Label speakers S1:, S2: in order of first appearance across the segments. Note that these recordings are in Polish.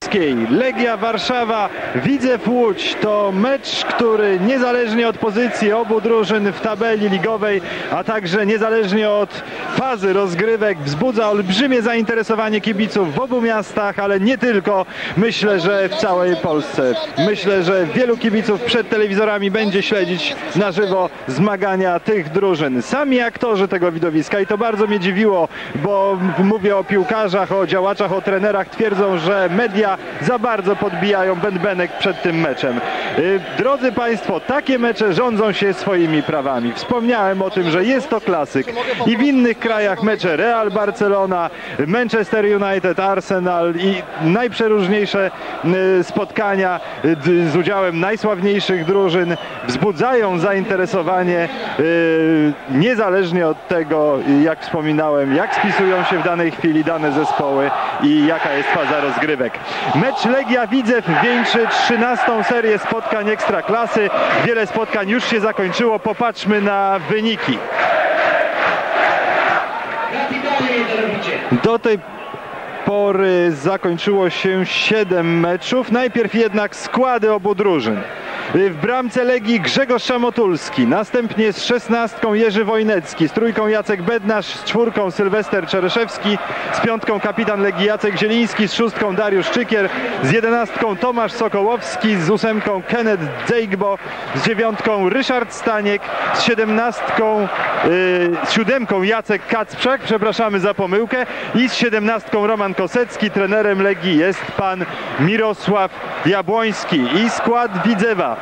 S1: Polskiej. Legia Warszawa, Widzew Łódź to mecz, który niezależnie od pozycji obu drużyn w tabeli ligowej, a także niezależnie od fazy rozgrywek wzbudza olbrzymie zainteresowanie kibiców w obu miastach, ale nie tylko. Myślę, że w całej Polsce. Myślę, że wielu kibiców przed telewizorami będzie śledzić na żywo zmagania tych drużyn. Sami aktorzy tego widowiska, i to bardzo mnie dziwiło, bo mówię o piłkarzach, o działaczach, o trenerach, twierdzą, że media za bardzo podbijają bębenek przed tym meczem. Drodzy Państwo, takie mecze rządzą się swoimi prawami. Wspomniałem o tym, że jest to klasyk i w innych krajach mecze Real Barcelona, Manchester United, Arsenal i najprzeróżniejsze spotkania z udziałem najsławniejszych drużyn wzbudzają zainteresowanie niezależnie od tego, jak wspominałem, jak spisują się w danej chwili dane zespoły i jaka jest faza rozgrywek. Mecz Legia Widzew wieńczy 13. serię spotkań Ekstraklasy. Wiele spotkań już się zakończyło. Popatrzmy na wyniki. Do tej pory zakończyło się 7 meczów. Najpierw jednak składy obu drużyn. W bramce Legii Grzegorz Szamotulski, następnie z 16 Jerzy Wojnecki, z 3 Jacek Bednarz, z 4 Sylwester Czereszewski, z 5 kapitan Legii Jacek Zieliński, z 6 Dariusz Czykier, z 11 Tomasz Sokołowski, z 8 Kenneth Dzejgbo, z 9 Ryszard Staniek, z 7 Jacek Kacprzak, przepraszamy za pomyłkę, i z 17 Roman Kosecki. Trenerem Legii jest pan Mirosław Jabłoński. I skład Widzewa.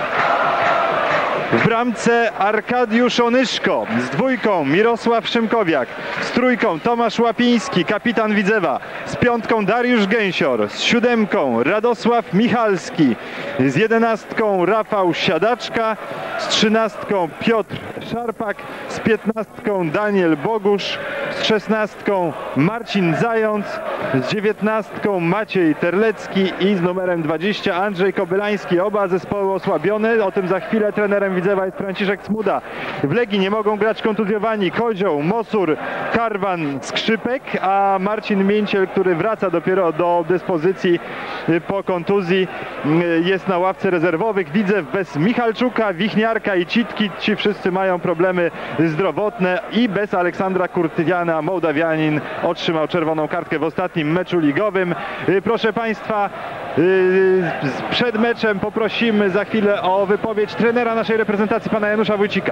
S1: W bramce Arkadiusz Onyszko, z 2 Mirosław Szymkowiak, z 3 Tomasz Łapiński, kapitan Widzewa, z 5 Dariusz Gęsior, z 7 Radosław Michalski, z 11 Rafał Siadaczka, z 13 Piotr Szarpak, z 15 Daniel Bogusz, z 16 Marcin Zając, z 19 Maciej Terlecki i z numerem 20 Andrzej Kobylański. Oba zespoły osłabione, o tym za chwilę. Trenerem Widzewa jest Franciszek Smuda. W Legii nie mogą grać kontuzjowani Kozioł, Mosur, Karwan, Skrzypek, a Marcin Mięciel, który wraca dopiero do dyspozycji po kontuzji, jest na ławce rezerwowych. Widzew bez Michalczuka, Wichniarka i Citki. Ci wszyscy mają problemy zdrowotne i bez Aleksandra Kurtywiana. Mołdawianin otrzymał czerwoną kartkę w ostatnim meczu ligowym. Proszę Państwa, przed meczem poprosimy za chwilę o wypowiedź trenera naszej reprezentacji, pana Janusza Wójcika.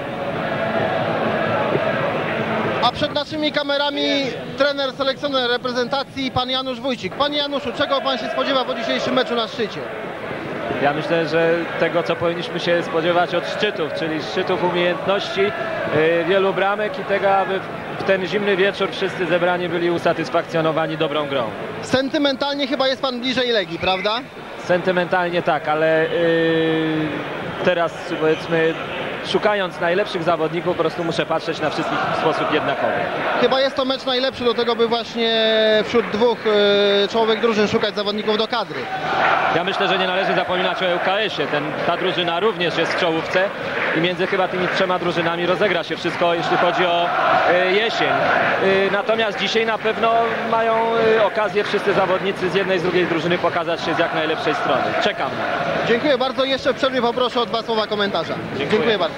S2: A przed naszymi kamerami trener selekcjoner reprezentacji, pan Janusz Wójcik. Panie Januszu, czego pan się spodziewa po dzisiejszym meczu na szczycie?
S3: Ja myślę, że tego, co powinniśmy się spodziewać od szczytów, czyli szczytów umiejętności, wielu bramek i tego, aby w ten zimny wieczór wszyscy zebrani byli usatysfakcjonowani dobrą grą.
S2: Sentymentalnie chyba jest pan bliżej Legii, prawda?
S3: Sentymentalnie tak, ale teraz, powiedzmy, szukając najlepszych zawodników, po prostu muszę patrzeć na wszystkich w sposób jednakowy.
S2: Chyba jest to mecz najlepszy do tego, by właśnie wśród dwóch czołowych drużyn szukać zawodników do kadry.
S3: Ja myślę, że nie należy zapominać o ŁKS-ie. Ta drużyna również jest w czołówce i między chyba tymi 3 drużynami rozegra się wszystko, jeśli chodzi o jesień. Natomiast dzisiaj na pewno mają okazję wszyscy zawodnicy z jednej i z drugiej drużyny pokazać się z jak najlepszej strony. Czekam na to.
S2: Dziękuję bardzo. Jeszcze w przerwie poproszę o 2 słowa komentarza. Dziękuję bardzo.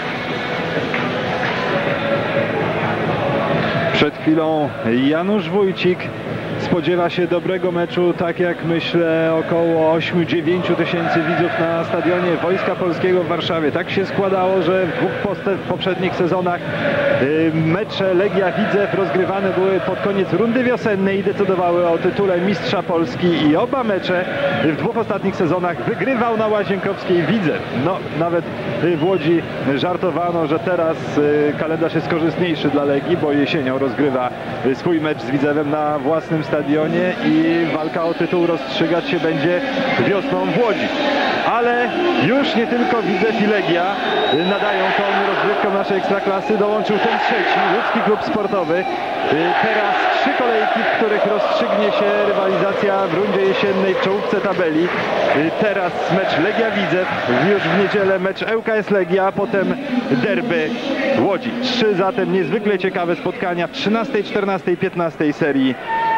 S1: Przed chwilą Janusz Wójcik spodziewa się dobrego meczu, tak jak myślę około 8-9 tysięcy widzów na stadionie Wojska Polskiego w Warszawie. Tak się składało, że w 2 poprzednich sezonach mecze Legia Widzew rozgrywane były pod koniec rundy wiosennej i decydowały o tytule mistrza Polski, i oba mecze w 2 ostatnich sezonach wygrywał na Łazienkowskiej Widzew. No, nawet w Łodzi żartowano, że teraz kalendarz jest korzystniejszy dla Legii, bo jesienią rozgrywa swój mecz z Widzewem na własnym stadionie i walka o tytuł rozstrzygać się będzie wiosną w Łodzi. Ale już nie tylko Widzew i Legia nadają ton rozgrywkom naszej Ekstraklasy. Dołączył ten trzeci, Łódzki Klub Sportowy. Teraz 3 kolejki, w których rozstrzygnie się rywalizacja w rundzie jesiennej w czołówce tabeli. Teraz mecz Legia Widzew, już w niedzielę mecz ŁKS Legia, a potem derby Łodzi. 3 zatem niezwykle ciekawe spotkania w 13., 14., 15. serii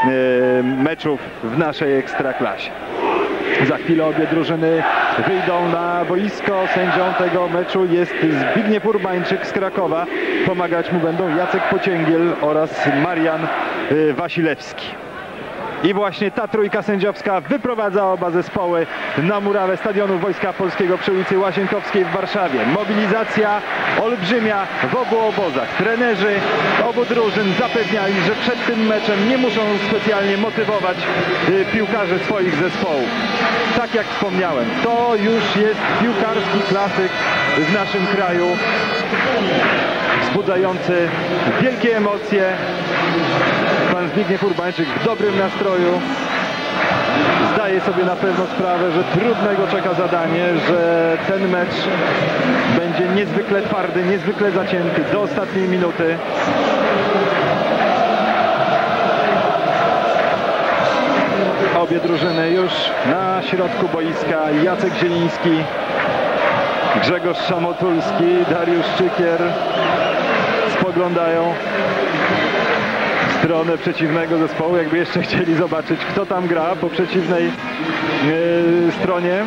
S1: meczów w naszej ekstraklasie. Za chwilę obie drużyny wyjdą na boisko. Sędzią tego meczu jest Zbigniew Urbańczyk z Krakowa. Pomagać mu będą Jacek Pocięgiel oraz Marian Wasilewski. I właśnie ta trójka sędziowska wyprowadza oba zespoły na murawę stadionu Wojska Polskiego przy ulicy Łazienkowskiej w Warszawie. Mobilizacja olbrzymia w obu obozach. Trenerzy obu drużyn zapewniali, że przed tym meczem nie muszą specjalnie motywować piłkarzy swoich zespołów. Tak jak wspomniałem, to już jest piłkarski klasyk w naszym kraju, wzbudzający wielkie emocje. Pan Zbigniew Urbańczyk w dobrym nastroju. Zdaje sobie na pewno sprawę, że trudne go czeka zadanie, że ten mecz będzie niezwykle twardy, niezwykle zacięty do ostatniej minuty. Obie drużyny już na środku boiska. Jacek Zieliński, Grzegorz Szamotulski, Dariusz Czykier spoglądają w stronę przeciwnego zespołu, jakby jeszcze chcieli zobaczyć, kto tam gra po przeciwnej stronie.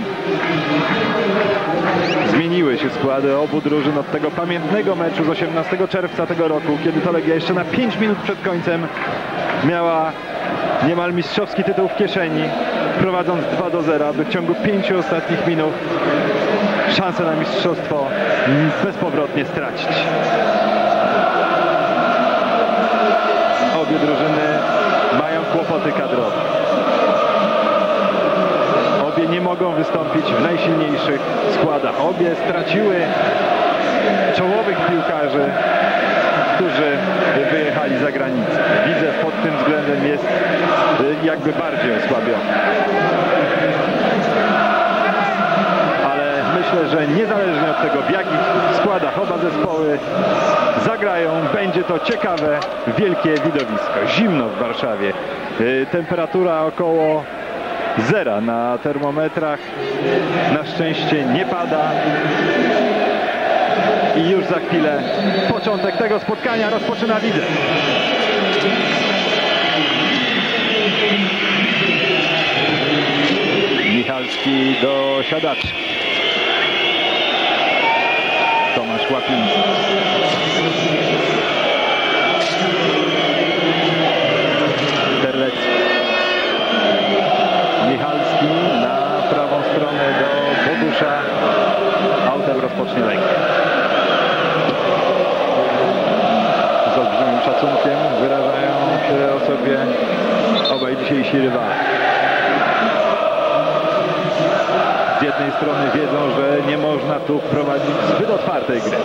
S1: Zmieniły się składy obu drużyn od tego pamiętnego meczu z 18 czerwca tego roku, kiedy to Legia jeszcze na 5 minut przed końcem miała niemal mistrzowski tytuł w kieszeni, prowadząc 2-0, aby w ciągu 5 ostatnich minut szansę na mistrzostwo bezpowrotnie stracić. Obie drużyny mają kłopoty kadrowe. Obie nie mogą wystąpić w najsilniejszych składach. Obie straciły czołowych piłkarzy, którzy wyjechali za granicę. Widzew pod tym względem jest jakby bardziej osłabiony. Ale myślę, że niezależnie od tego, w jakich składach oba zespoły zagrają, będzie to ciekawe, wielkie widowisko. Zimno w Warszawie. Temperatura około 0 na termometrach. Na szczęście nie pada. I już za chwilę początek tego spotkania rozpoczyna Widzew. Michalski do siadaczy. Tomasz Łapiński. Terlecki. Michalski na prawą stronę do Bodusza. Autem rozpocznie Legia. Z olbrzymim szacunkiem wyrażają się o sobie obaj dzisiejsi rywale. Z jednej strony wiedzą, że nie można tu prowadzić zbyt otwartej gry.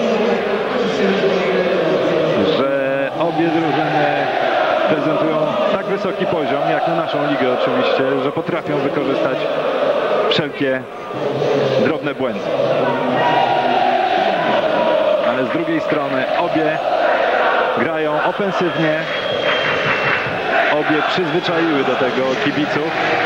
S1: Że obie drużyny prezentują tak wysoki poziom, jak na naszą ligę oczywiście, że potrafią wykorzystać wszelkie drobne błędy. Ale z drugiej strony obie grają ofensywnie. Obie przyzwyczaiły do tego kibiców.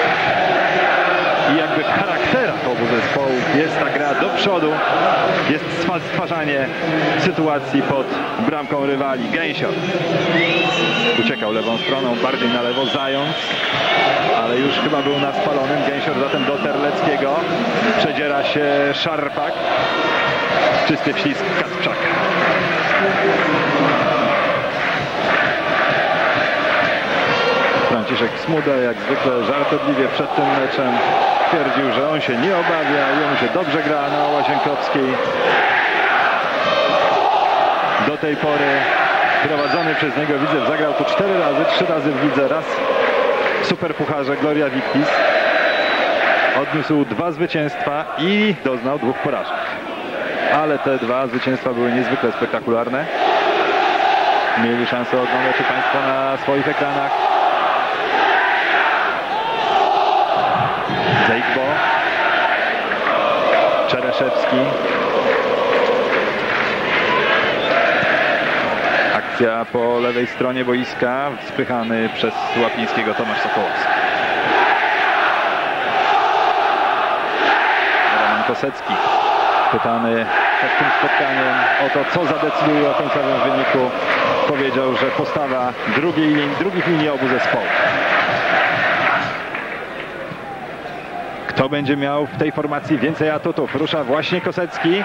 S1: I jakby w charakterach obu zespołów jest ta gra do przodu, jest stwarzanie sytuacji pod bramką rywali. Gęsior uciekał lewą stroną, bardziej na lewo Zając, ale już chyba był na spalonym. Gęsior zatem do Terleckiego, przedziera się Szarpak, czysty wślizg Kacprzaka. Franciszek Smuda jak zwykle żartobliwie przed tym meczem twierdził, że on się nie obawia i on się dobrze gra na Łazienkowskiej. Do tej pory prowadzony przez niego Widzew zagrał tu 4 razy, 3 razy w lidze, raz w Superpucharze Gloria Victis. Odniósł 2 zwycięstwa i doznał 2 porażek. Ale te 2 zwycięstwa były niezwykle spektakularne. Mieli szansę oglądać Państwo na swoich ekranach. Zejkbo, Czereszewski. Akcja po lewej stronie boiska, spychany przez Łapińskiego Tomasz Sokołowski. Roman Kosecki, pytany przed tym spotkaniem o to, co zadecyduje o końcowym wyniku, powiedział, że postawa drugich linii obu zespołów. Kto będzie miał w tej formacji więcej atutów? Rusza właśnie Kosecki.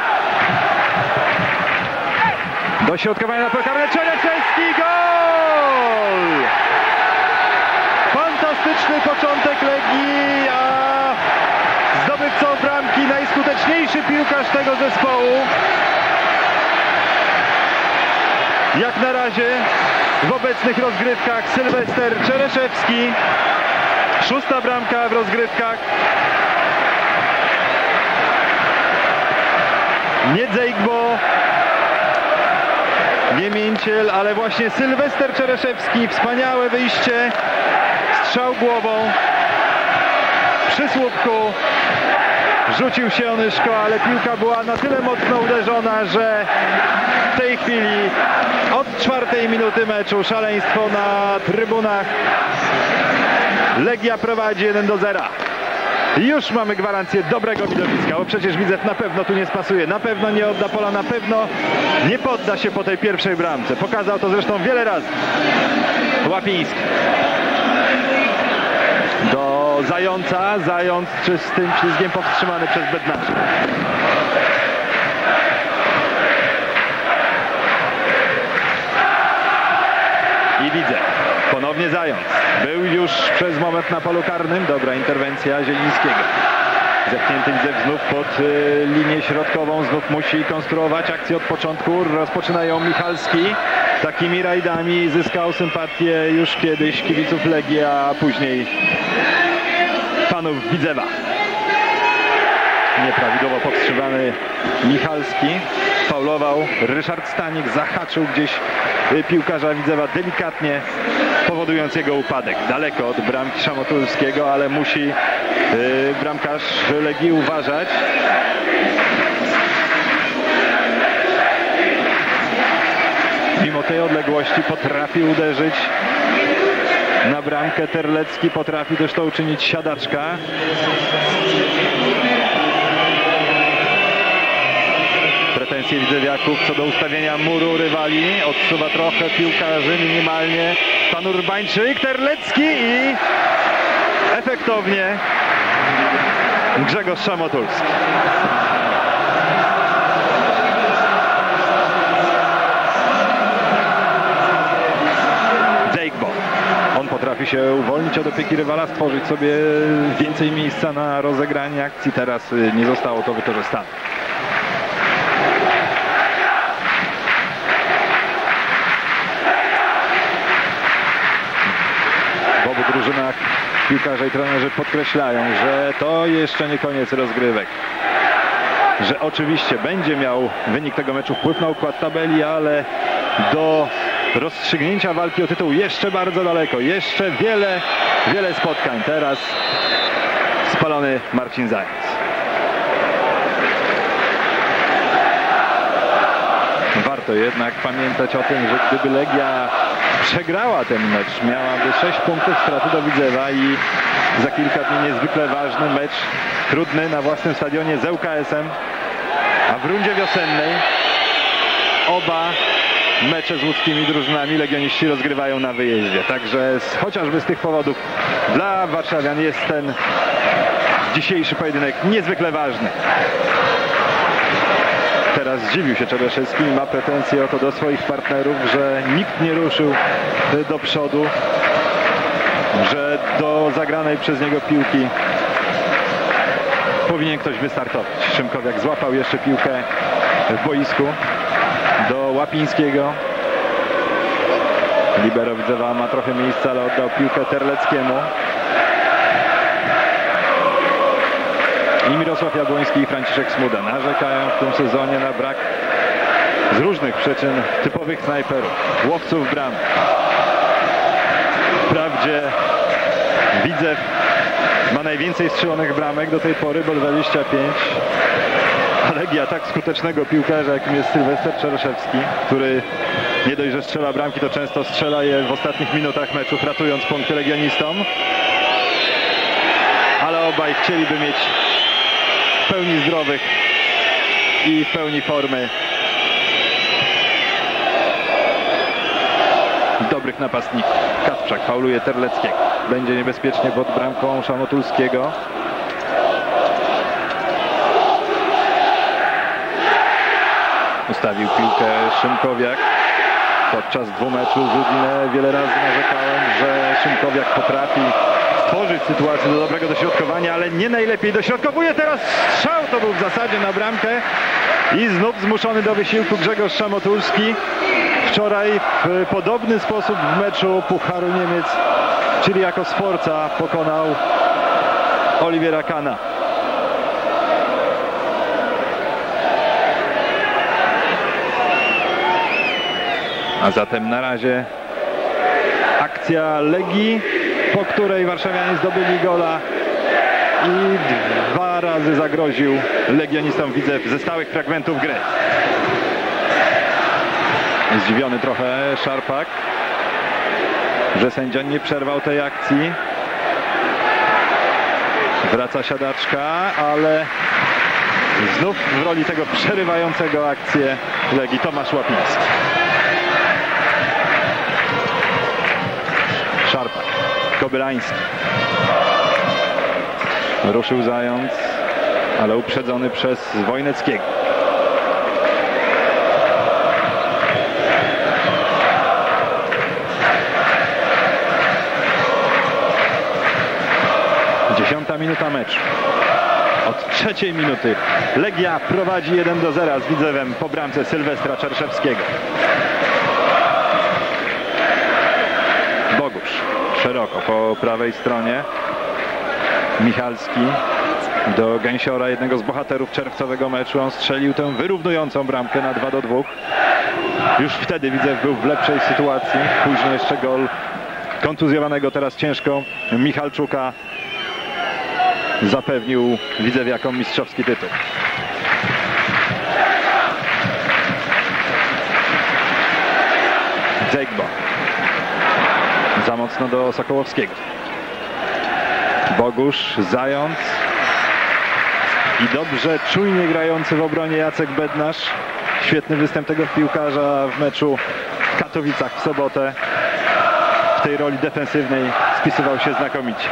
S1: Dośrodkowanie na pole karne. Czereszewski, gol! Fantastyczny początek Legii, a zdobywcą bramki najskuteczniejszy piłkarz tego zespołu. Jak na razie w obecnych rozgrywkach Sylwester Czereszewski. 6. bramka w rozgrywkach. Nie Dzejgbo, nie Mięciel, ale właśnie Sylwester Czereszewski. Wspaniałe wyjście. Strzał głową przy słupku. Rzucił się Onyszko, ale piłka była na tyle mocno uderzona, że w tej chwili od 4. minuty meczu szaleństwo na trybunach. Legia prowadzi 1-0. Już mamy gwarancję dobrego widowiska, bo przecież Widzew na pewno tu nie spasuje, na pewno nie odda pola, na pewno nie podda się po tej pierwszej bramce. Pokazał to zresztą wiele razy Łapiński. Do Zająca, Zając czystym ślizgiem powstrzymany przez Bednarza. I widzę, ponownie Zając. Był już przez moment na polu karnym. Dobra interwencja Zielińskiego. Zepchnięty Widzew znów pod linię środkową. Znów musi konstruować akcję od początku. Rozpoczynają Michalski. Takimi rajdami zyskał sympatię już kiedyś kibiców Legii, a później fanów Widzewa. Nieprawidłowo powstrzymany Michalski. Faulował Ryszard Stanik, zahaczył gdzieś piłkarza Widzewa delikatnie, powodując jego upadek. Daleko od bramki Szamotulskiego, ale musi bramkarz Legii uważać. Mimo tej odległości potrafi uderzyć na bramkę Terlecki, potrafi też to uczynić Siadaczka. Pretensje widzewiaków co do ustawienia muru rywali. Odsuwa trochę piłkarzy minimalnie pan Urbańczyk, Terlecki i efektownie Grzegorz Szamotulski. Dzejgbo. On potrafi się uwolnić od opieki rywala, stworzyć sobie więcej miejsca na rozegranie akcji. Teraz nie zostało to wykorzystane. W obu drużynach piłkarze i trenerzy podkreślają, że to jeszcze nie koniec rozgrywek. Że oczywiście będzie miał wynik tego meczu wpływ na układ tabeli, ale do rozstrzygnięcia walki o tytuł jeszcze bardzo daleko. Jeszcze wiele spotkań. Teraz spalony Marcin Zając. Warto jednak pamiętać o tym, że gdyby Legia przegrała ten mecz, miałaby 6 punktów straty do Widzewa i za kilka dni niezwykle ważny mecz, trudny na własnym stadionie z ŁKS-em, a w rundzie wiosennej oba mecze z łódzkimi drużynami legioniści rozgrywają na wyjeździe. Także chociażby z tych powodów dla warszawian jest ten dzisiejszy pojedynek niezwykle ważny. Teraz zdziwił się Czereszewski i ma pretensje o to do swoich partnerów, że nikt nie ruszył do przodu, że do zagranej przez niego piłki powinien ktoś wystartować. Szymkowiak złapał jeszcze piłkę w boisku do Łapińskiego. Libero Widzewa ma trochę miejsca, ale oddał piłkę Terleckiemu. I Mirosław Jabłoński i Franciszek Smuda narzekają w tym sezonie na brak z różnych przyczyn typowych snajperów, łowców bram. Wprawdzie Widzew ma najwięcej strzelonych bramek do tej pory, bo 25. A Legia tak skutecznego piłkarza, jakim jest Sylwester Czereszewski, który nie dość, że strzela bramki, to często strzela je w ostatnich minutach meczów, ratując punkty legionistom. Ale obaj chcieliby mieć w pełni zdrowych i w pełni formy dobrych napastników. Kasprzak fauluje Terleckiego. Będzie niebezpiecznie pod bramką Szamotulskiego. Ustawił piłkę Szymkowiak. Podczas dwumeczu z Udine wiele razy narzekałem, że Szymkowiak potrafi stworzyć sytuację do dobrego dośrodkowania, ale nie najlepiej dośrodkowuje. Teraz strzał, to był w zasadzie na bramkę i znów zmuszony do wysiłku Grzegorz Szamotulski. Wczoraj w podobny sposób w meczu Pucharu Niemiec, czyli jako Sforza, pokonał Oliviera Kahna. A zatem na razie akcja Legii, po której warszawianie zdobyli gola i 2 razy zagroził legionistom Widzew ze stałych fragmentów gry. Zdziwiony trochę Szarpak, że sędzia nie przerwał tej akcji. Wraca siadaczka, ale znów w roli tego przerywającego akcję Legii Tomasz Łapiński. Szarpak, Kobylański. Ruszył Zając, ale uprzedzony przez Wojneckiego. Dziesiąta minuta meczu. Od 3. minuty Legia prowadzi 1-0 z Widzewem po bramce Sylwestra Czerszewskiego. Bogusz szeroko po prawej stronie. Michalski do Gęsiora, jednego z bohaterów czerwcowego meczu. On strzelił tę wyrównującą bramkę na 2-2. Już wtedy Widzew był w lepszej sytuacji. Później jeszcze gol kontuzjowanego teraz ciężko Michalczuka zapewnił Widzewiakom mistrzowski tytuł. Zegbo. Za mocno do Sokołowskiego. Bogusz, Zając i dobrze, czujnie grający w obronie Jacek Bednarz. Świetny występ tego piłkarza w meczu w Katowicach w sobotę. W tej roli defensywnej spisywał się znakomicie.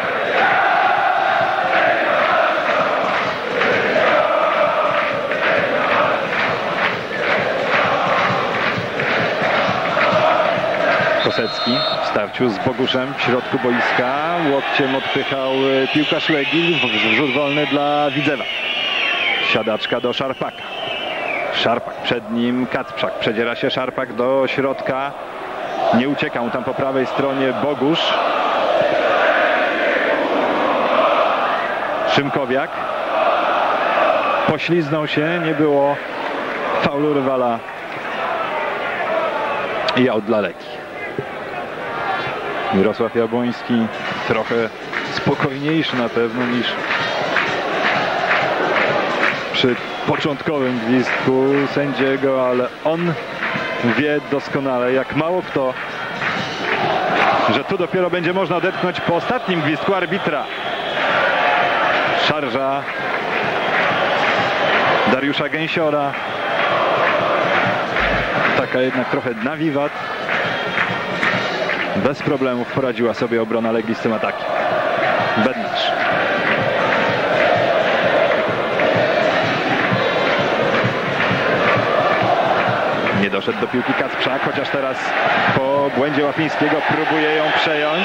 S1: Kosecki w starciu z Boguszem w środku boiska. Łokciem odpychał piłkarz Legii. Rzut wolny dla Widzewa. Siadaczka do Szarpaka. Szarpak, przed nim Kacprzak. Przedziera się Szarpak do środka. Nie ucieka mu tam po prawej stronie Bogusz. Szymkowiak. Pośliznął się. Nie było faulu rywala. I aut dla Legii. Mirosław Jabłoński trochę spokojniejszy na pewno niż przy początkowym gwizdku sędziego, ale on wie doskonale, jak mało kto, że tu dopiero będzie można odetchnąć po ostatnim gwizdku arbitra. Szarża Dariusza Gęsiora. Taka jednak trochę na wiwat. Bez problemów poradziła sobie obrona Legii z tym atakiem. Bednarz. Nie doszedł do piłki Kacprzak, chociaż teraz po błędzie Łapińskiego próbuje ją przejąć.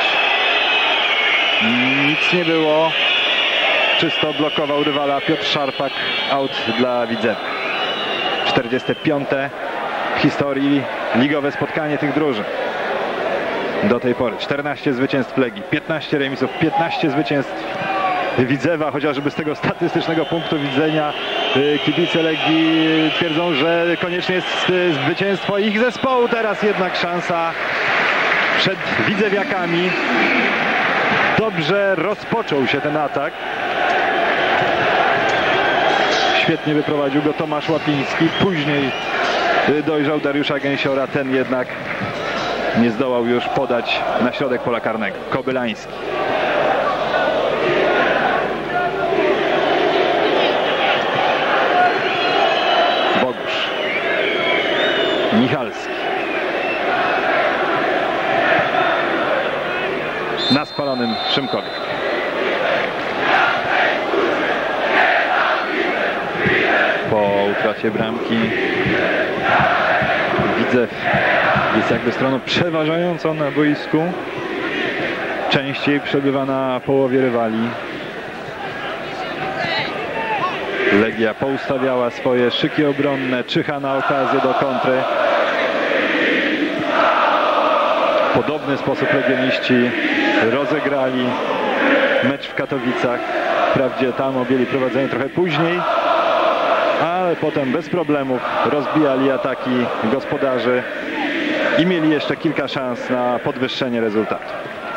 S1: Nic nie było. Czysto blokował rywala Piotr Szarpak. Aut dla Widzewa. 45. w historii ligowe spotkanie tych drużyn. Do tej pory 14 zwycięstw Legii, 15 remisów, 15 zwycięstw Widzewa, chociażby z tego statystycznego punktu widzenia kibice Legii twierdzą, że koniecznie jest zwycięstwo ich zespołu. Teraz jednak szansa przed Widzewiakami. Dobrze rozpoczął się ten atak. Świetnie wyprowadził go Tomasz Łapiński. Później dojrzał Dariusza Gęsiora. Ten jednak nie zdołał już podać na środek pola karnego. Kobylański. Bogusz. Michalski. Na spalonym Szymkowie. Po utracie bramki Widzew jest jakby stroną przeważającą na boisku. Częściej przebywa na połowie rywali. Legia poustawiała swoje szyki obronne, czyha na okazję do kontry. W podobny sposób legioniści rozegrali mecz w Katowicach. Wprawdzie tam objęli prowadzenie trochę później, ale potem bez problemów rozbijali ataki gospodarzy i mieli jeszcze kilka szans na podwyższenie rezultatu.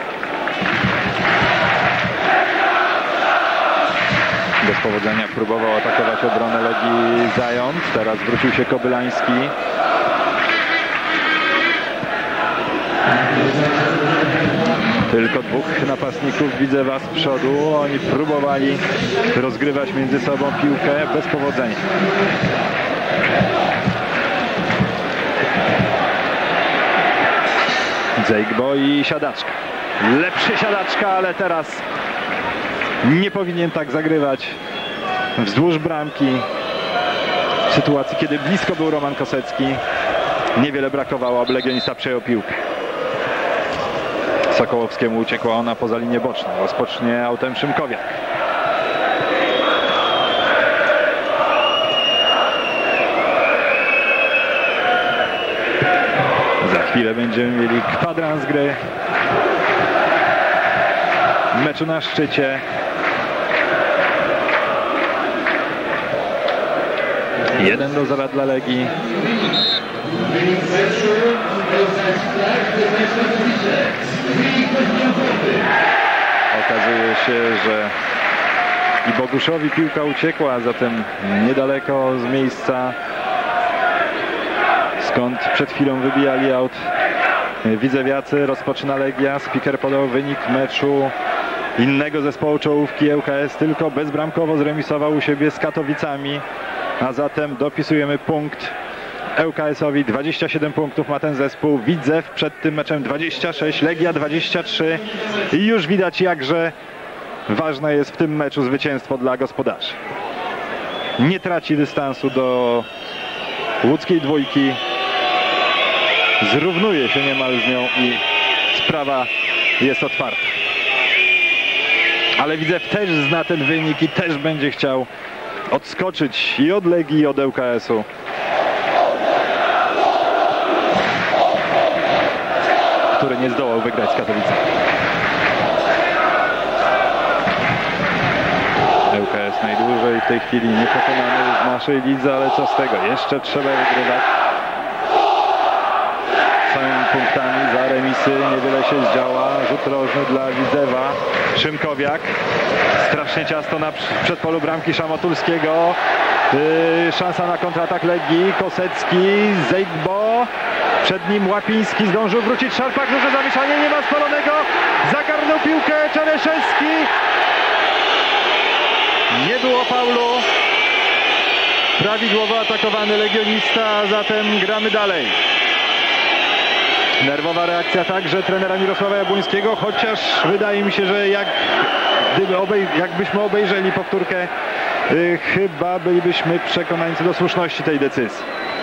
S1: Bez powodzenia próbował atakować obronę Legii Zając. Teraz wrócił się Kobylański. Tylko dwóch napastników Widzewa z przodu. Oni próbowali rozgrywać między sobą piłkę bez powodzenia. Zejgbo i siadaczka. Lepszy siadaczka, ale teraz nie powinien tak zagrywać wzdłuż bramki. W sytuacji, kiedy blisko był Roman Kosecki, niewiele brakowało, aby legionista przejął piłkę. Sokołowskiemu uciekła ona poza linię boczną. Rozpocznie autem Szymkowiak. Za chwilę będziemy mieli kwadrans gry. Meczu na szczycie. 1-0 dla Legii. Okazuje się, że i Boguszowi piłka uciekła, a zatem niedaleko z miejsca, skąd przed chwilą wybijali aut widzewiacy. Rozpoczyna Legia. Spiker podał wynik meczu innego zespołu czołówki. ŁKS tylko bezbramkowo zremisował u siebie z Katowicami, a zatem dopisujemy punkt ŁKS-owi. 27 punktów ma ten zespół. Widzew przed tym meczem 26, Legia 23 i już widać, jakże ważne jest w tym meczu zwycięstwo dla gospodarzy. Nie traci dystansu do łódzkiej dwójki. Zrównuje się niemal z nią i sprawa jest otwarta. Ale Widzew też zna ten wynik i też będzie chciał odskoczyć i od Legii, i od ŁKS-u. Który nie zdołał wygrać z Katowicami. ŁKS najdłużej w tej chwili niepokonany w naszej lidze, ale co z tego? Jeszcze trzeba wygrywać. Samymi punktami za remisy niewiele się zdziała. Rzut rożny dla Widzewa. Szymkowiak. Strasznie ciasto na przedpolu bramki Szamotulskiego. Szansa na kontratak Legii. Kosecki, Zejgbo. Przed nim Łapiński, zdążył wrócić Szarpak, duże zamieszanie, nie ma spalonego. Zagarnął piłkę Czereszewski. Nie było faulu. Prawidłowo atakowany legionista, a zatem gramy dalej. Nerwowa reakcja także trenera Mirosława Jabłońskiego, chociaż wydaje mi się, że jakbyśmy obejrzeli powtórkę, chyba bylibyśmy przekonani co do słuszności tej decyzji.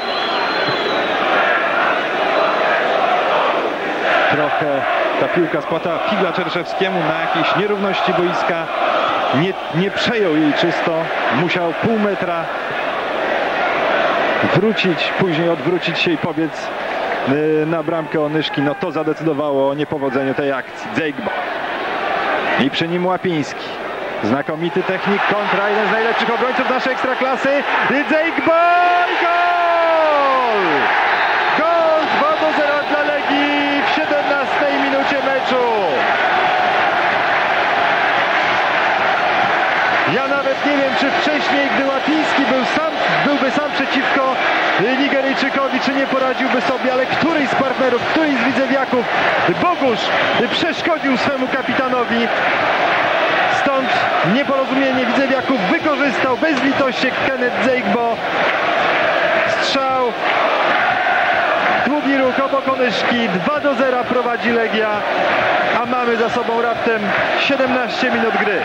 S1: Trochę ta piłka spłata figla Czerszewskiemu na jakieś nierówności boiska. Nie przejął jej czysto. Musiał pół metra wrócić, później odwrócić się i pobiec na bramkę Onyszki. No to zadecydowało o niepowodzeniu tej akcji. Zejgbo. I przy nim Łapiński. Znakomity technik, kontra, jeden z najlepszych obrońców naszej ekstraklasy. Zejgbo i gol! Gol 2-0 dla Legii w 17 minucie meczu. Ja nawet nie wiem, czy wcześniej, gdy Łapiński byłby sam przeciwko Nigeryjczykowi, czy nie poradziłby sobie, ale któryś z partnerów, któryś z widzewiaków, Bogusz, przeszkodził swemu kapitanowi. Stąd nieporozumienie widzewiaków wykorzystał bez litości Kenneth Zejgbo. Strzał, długi ruch obok Onyszki, 2-0 prowadzi Legia, a mamy za sobą raptem 17 minut gry.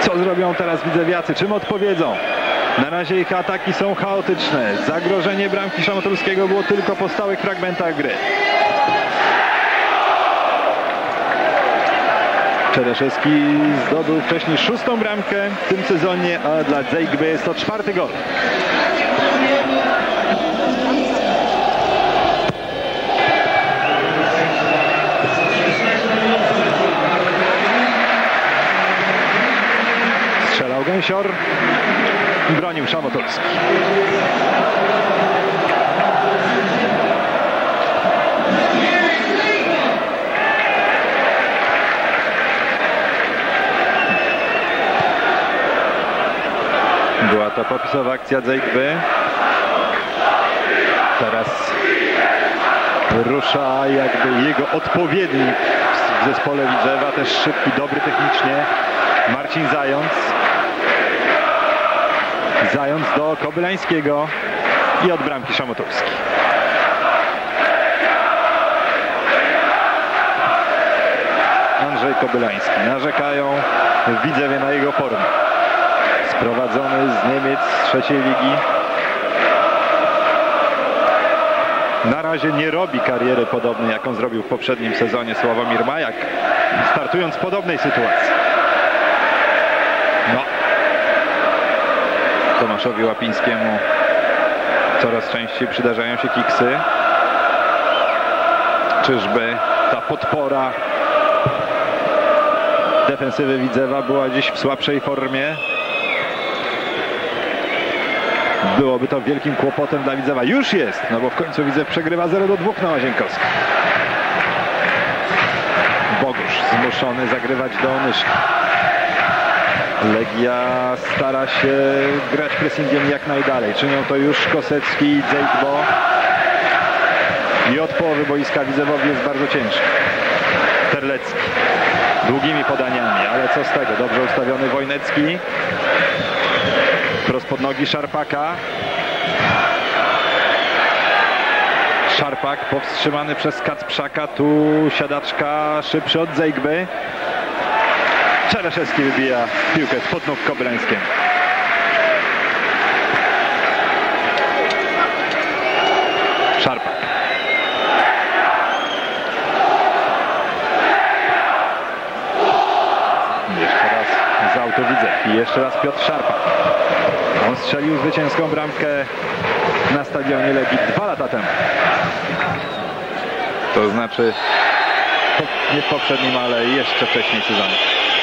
S1: Co zrobią teraz widzewiacy? Czym odpowiedzą? Na razie ich ataki są chaotyczne. Zagrożenie bramki Szamotulskiego było tylko po stałych fragmentach gry. Czereszewski zdobył wcześniej 6. bramkę w tym sezonie, a dla Zejgby jest to 4. gol. Strzelał Gęsior, bronił Szamotulski. Była to popisowa akcja Zejgby. Teraz rusza jakby jego odpowiednik w zespole Widzewa, też szybki, dobry technicznie, Marcin Zając. Zając do Kobylańskiego i od bramki Szamotulski. Andrzej Kobylański. Narzekają w Widzewie na jego formę. Sprowadzony z Niemiec z 3. ligi. Na razie nie robi kariery podobnej, jaką zrobił w poprzednim sezonie Sławomir Majak, startując w podobnej sytuacji. No. Tomaszowi Łapińskiemu coraz częściej przydarzają się kiksy. Czyżby ta podpora defensywy Widzewa była dziś w słabszej formie? Byłoby to wielkim kłopotem dla Widzewa. Już jest, no bo w końcu Widzew przegrywa 0-2 na Łazienkowskim. Bogusz zmuszony zagrywać do Onyszki. Legia stara się grać pressingiem jak najdalej. Czynią to już Kosecki i Zejgbo. I od połowy boiska Widzewowi jest bardzo ciężko. Terlecki długimi podaniami, ale co z tego? Dobrze ustawiony Wojnecki. Cross pod nogi Szarpaka. Szarpak powstrzymany przez Kacprzaka. Tu siadaczka szybszy od Zejgby. Czereszewski wybija piłkę spod nóg Kobylańskiemu. Szarpak. Jeszcze raz z autu Widzew. I jeszcze raz Piotr Szarpak. On strzelił zwycięską bramkę na stadionie Legii 2 lata temu. To znaczy nie w poprzednim, ale jeszcze wcześniej sezonie.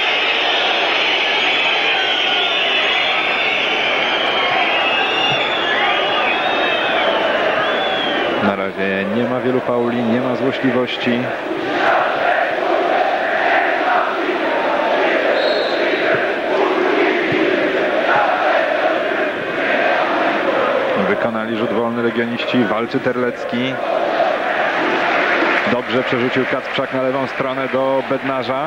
S1: Na razie nie ma wielu fauli, nie ma złośliwości. Wykonali rzut wolny legioniści, walczy Terlecki. Dobrze przerzucił Kacprzak na lewą stronę do Bednarza.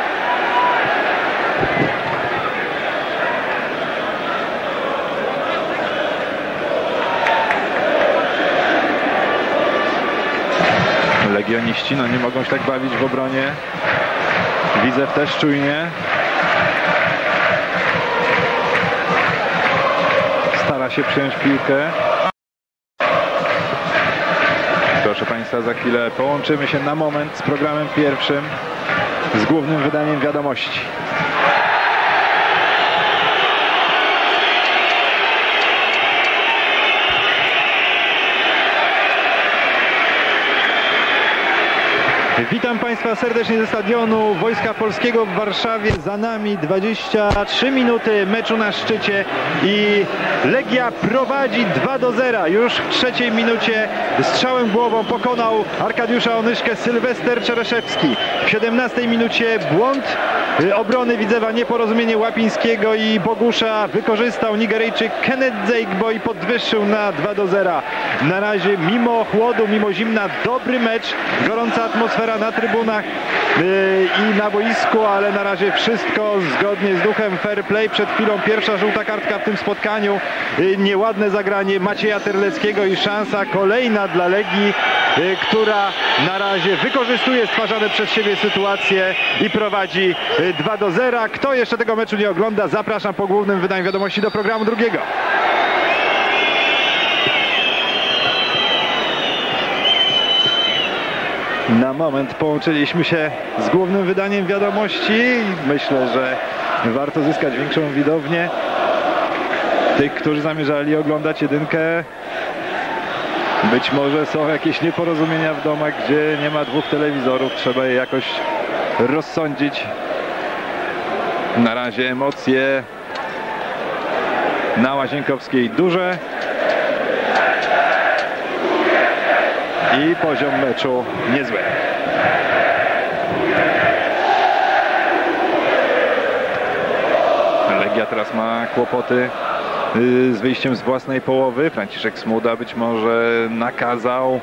S1: Legioniści no nie mogą się tak bawić w obronie. Widzew też czujnie. Stara się przyjąć piłkę. Proszę Państwa, za chwilę połączymy się na moment z programem pierwszym, z głównym wydaniem wiadomości. Witam Państwa serdecznie ze stadionu Wojska Polskiego w Warszawie. Za nami 23 minuty meczu na szczycie i Legia prowadzi 2-0. Już w 3. minucie strzałem głową pokonał Arkadiusza Onyszkę Sylwester Czereszewski. W 17 minucie błąd obrony Widzewa, nieporozumienie Łapińskiego i Bogusza wykorzystał Nigeryjczyk Kenneth Zejgbo i podwyższył na 2-0. Na razie mimo chłodu, mimo zimna dobry mecz, gorąca atmosfera na trybunach i na boisku, ale na razie wszystko zgodnie z duchem fair play. Przed chwilą pierwsza żółta kartka w tym spotkaniu, nieładne zagranie Macieja Terleckiego i szansa kolejna dla Legii, która na razie wykorzystuje stwarzane przez siebie sytuacje i prowadzi 2-0. Kto jeszcze tego meczu nie ogląda, zapraszam po głównym wydaniu wiadomości do programu drugiego. Na moment połączyliśmy się z głównym wydaniem wiadomości. Myślę, że warto zyskać większą widownię. Tych, którzy zamierzali oglądać jedynkę. Być może są jakieś nieporozumienia w domach, gdzie nie ma dwóch telewizorów. Trzeba je jakoś rozsądzić. Na razie emocje na Łazienkowskiej duże. I poziom meczu niezły. Legia teraz ma kłopoty z wyjściem z własnej połowy. Franciszek Smuda być może nakazał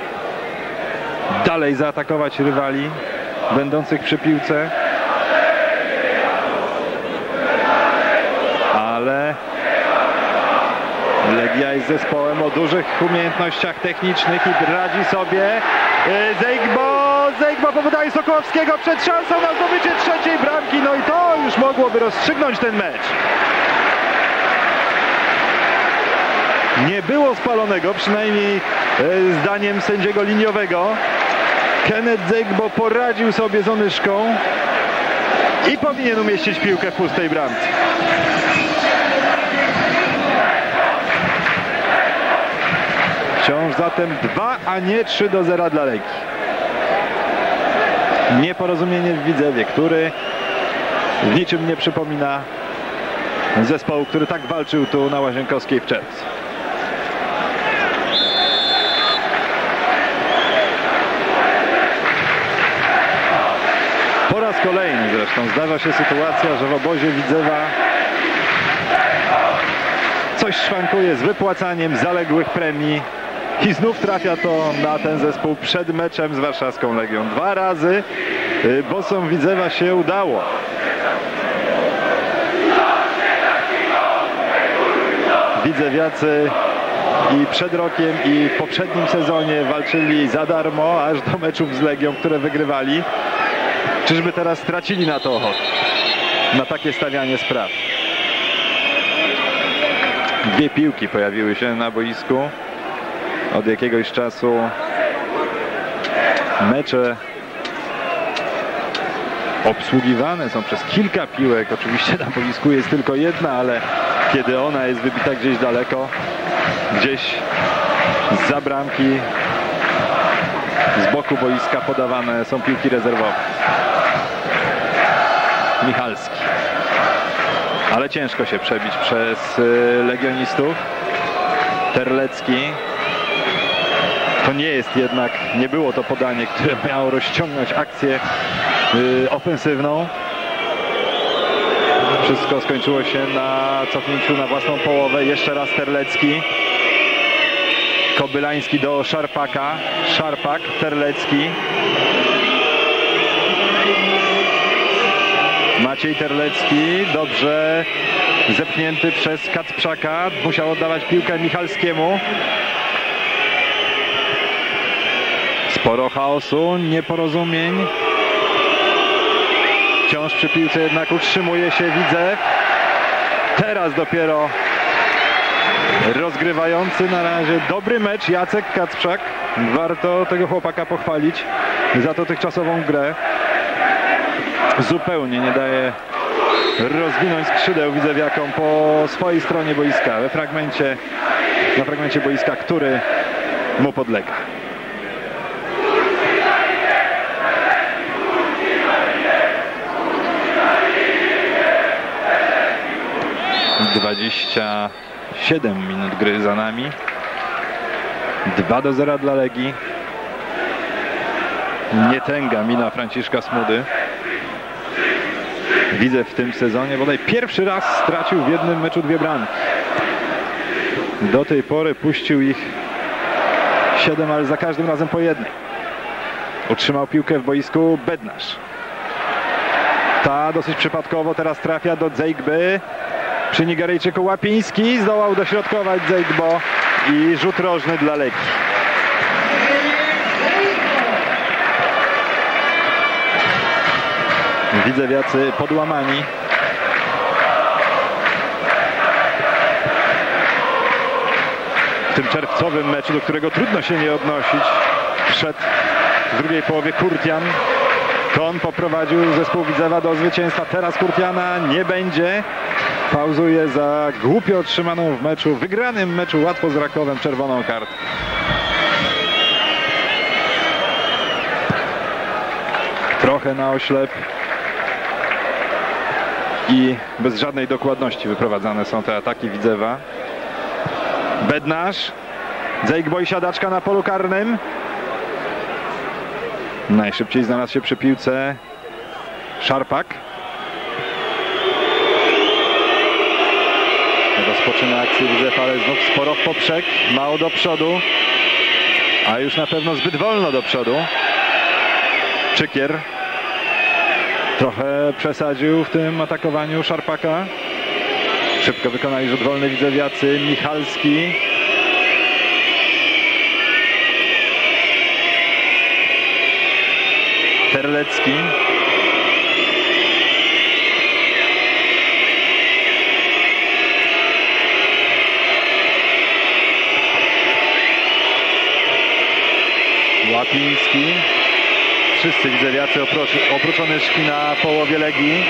S1: dalej zaatakować rywali będących przy piłce. Ale Legia jest zespołem o dużych umiejętnościach technicznych i radzi sobie. Zejgbo po podaniu Sokołowskiego przed szansą na zdobycie trzeciej bramki. No i to już mogłoby rozstrzygnąć ten mecz. Nie było spalonego, przynajmniej zdaniem sędziego liniowego. Kenneth Zejgbo poradził sobie z Onyszką i powinien umieścić piłkę w pustej bramce. Wciąż zatem 2, a nie 3-0 dla Legii. Nieporozumienie w Widzewie, który w niczym nie przypomina zespołu, który tak walczył tu na Łazienkowskiej w czerwcu. Po raz kolejny zresztą zdarza się sytuacja, że w obozie Widzewa coś szwankuje z wypłacaniem zaległych premii. I znów trafia to na ten zespół przed meczem z warszawską Legią. 2 razy bossom Widzewa się udało. Widzewiacy i przed rokiem, i w poprzednim sezonie walczyli za darmo, aż do meczów z Legią, które wygrywali. Czyżby teraz stracili na to ochotę? Na takie stawianie spraw. 2 piłki pojawiły się na boisku. Od jakiegoś czasu mecze obsługiwane są przez kilka piłek. Oczywiście na boisku jest tylko jedna, ale kiedy ona jest wybita gdzieś daleko, gdzieś zza bramki, z boku boiska podawane są piłki rezerwowe. Michalski. Ale ciężko się przebić przez legionistów. Terlecki. To nie jest jednak, nie było to podanie, które miało rozciągnąć akcję ofensywną. Wszystko skończyło się na cofnięciu na własną połowę. Jeszcze raz Terlecki. Kobylański do Szarpaka. Szarpak, Terlecki. Maciej Terlecki, dobrze zepchnięty przez Kacprzaka. Musiał oddawać piłkę Michalskiemu. Sporo chaosu, nieporozumień. Wciąż przy piłce jednak utrzymuje się Widzew. Teraz dopiero rozgrywający na razie dobry mecz Jacek Kacprzak. Warto tego chłopaka pochwalić za dotychczasową grę. Zupełnie nie daje rozwinąć skrzydeł widzewiakom po swojej stronie boiska, na fragmencie boiska, który mu podlega. Dwadzieścia 7 minut gry za nami. 2-0 dla Legii. Nie tęga mina Franciszka Smudy. Widzę w tym sezonie bodaj pierwszy raz stracił w jednym meczu 2 bramki. Do tej pory puścił ich 7, ale za każdym razem po jednej. Utrzymał piłkę w boisku Bednarz. Ta dosyć przypadkowo teraz trafia do Zejgby. Przy Nigeryjczyku Łapiński zdołał dośrodkować Zejgbo i rzut rożny dla Legii. Widzewiacy podłamani. W tym czerwcowym meczu, do którego trudno się nie odnosić, wszedł w drugiej połowie Kurtian. To on poprowadził zespół Widzewa do zwycięstwa. Teraz Kurtiana nie będzie. Pauzuje za głupio otrzymaną w meczu, wygranym meczu łatwo z Rakowem, czerwoną kartę. Trochę na oślep i bez żadnej dokładności wyprowadzane są te ataki Widzewa. Bednarz, Zejgboj, siadaczka na polu karnym. Najszybciej znalazł się przy piłce Szarpak. Rozpoczyna akcję Widzew, ale znów sporo w poprzek, mało do przodu, a już na pewno zbyt wolno do przodu. Czykier trochę przesadził w tym atakowaniu Szarpaka. Szybko wykonali rzut wolny widzewiacy. Michalski. Terlecki. Łapiński. Wszyscy widzewiacy oprócz Onyszki na połowie Legii.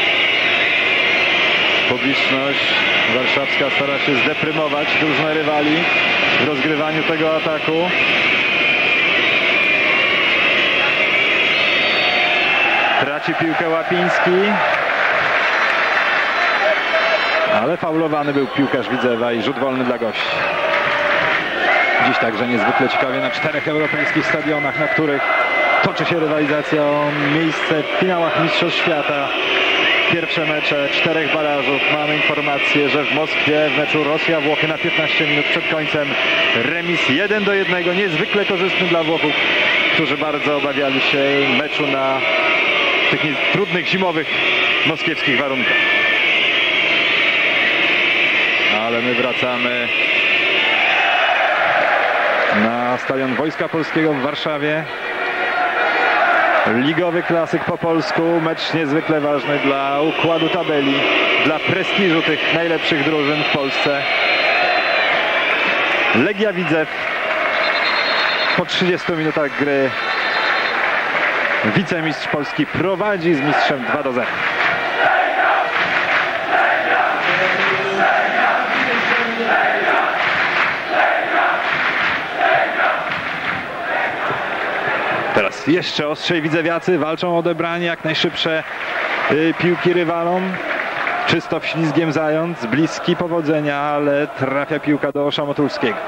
S1: Publiczność warszawska stara się zdeprymować drużynę rywali w rozgrywaniu tego ataku. Traci piłkę Łapiński. Ale faulowany był piłkarz Widzewa i rzut wolny dla gości. Dziś także niezwykle ciekawie na 4 europejskich stadionach, na których toczy się rywalizacja o miejsce w finałach Mistrzostw Świata. Pierwsze mecze 4 barażów. Mamy informację, że w Moskwie w meczu Rosja-Włochy na 15 minut przed końcem remis 1-1. Niezwykle korzystny dla Włochów, którzy bardzo obawiali się meczu na tych trudnych zimowych moskiewskich warunkach. Ale my wracamy na stadion Wojska Polskiego w Warszawie. Ligowy klasyk po polsku, mecz niezwykle ważny dla układu tabeli, dla prestiżu tych najlepszych drużyn w Polsce. Legia Widzew po 30 minutach gry wicemistrz Polski prowadzi z mistrzem 2-0. Teraz jeszcze ostrzej widzewiacy walczą o odebranie jak najszybsze piłki rywalom. Czysto ślizgiem Zając, bliski powodzenia, ale trafia piłka do Szamotulskiego.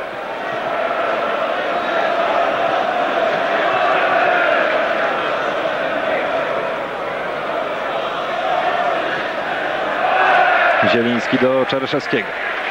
S1: Zieliński do Czereszewskiego.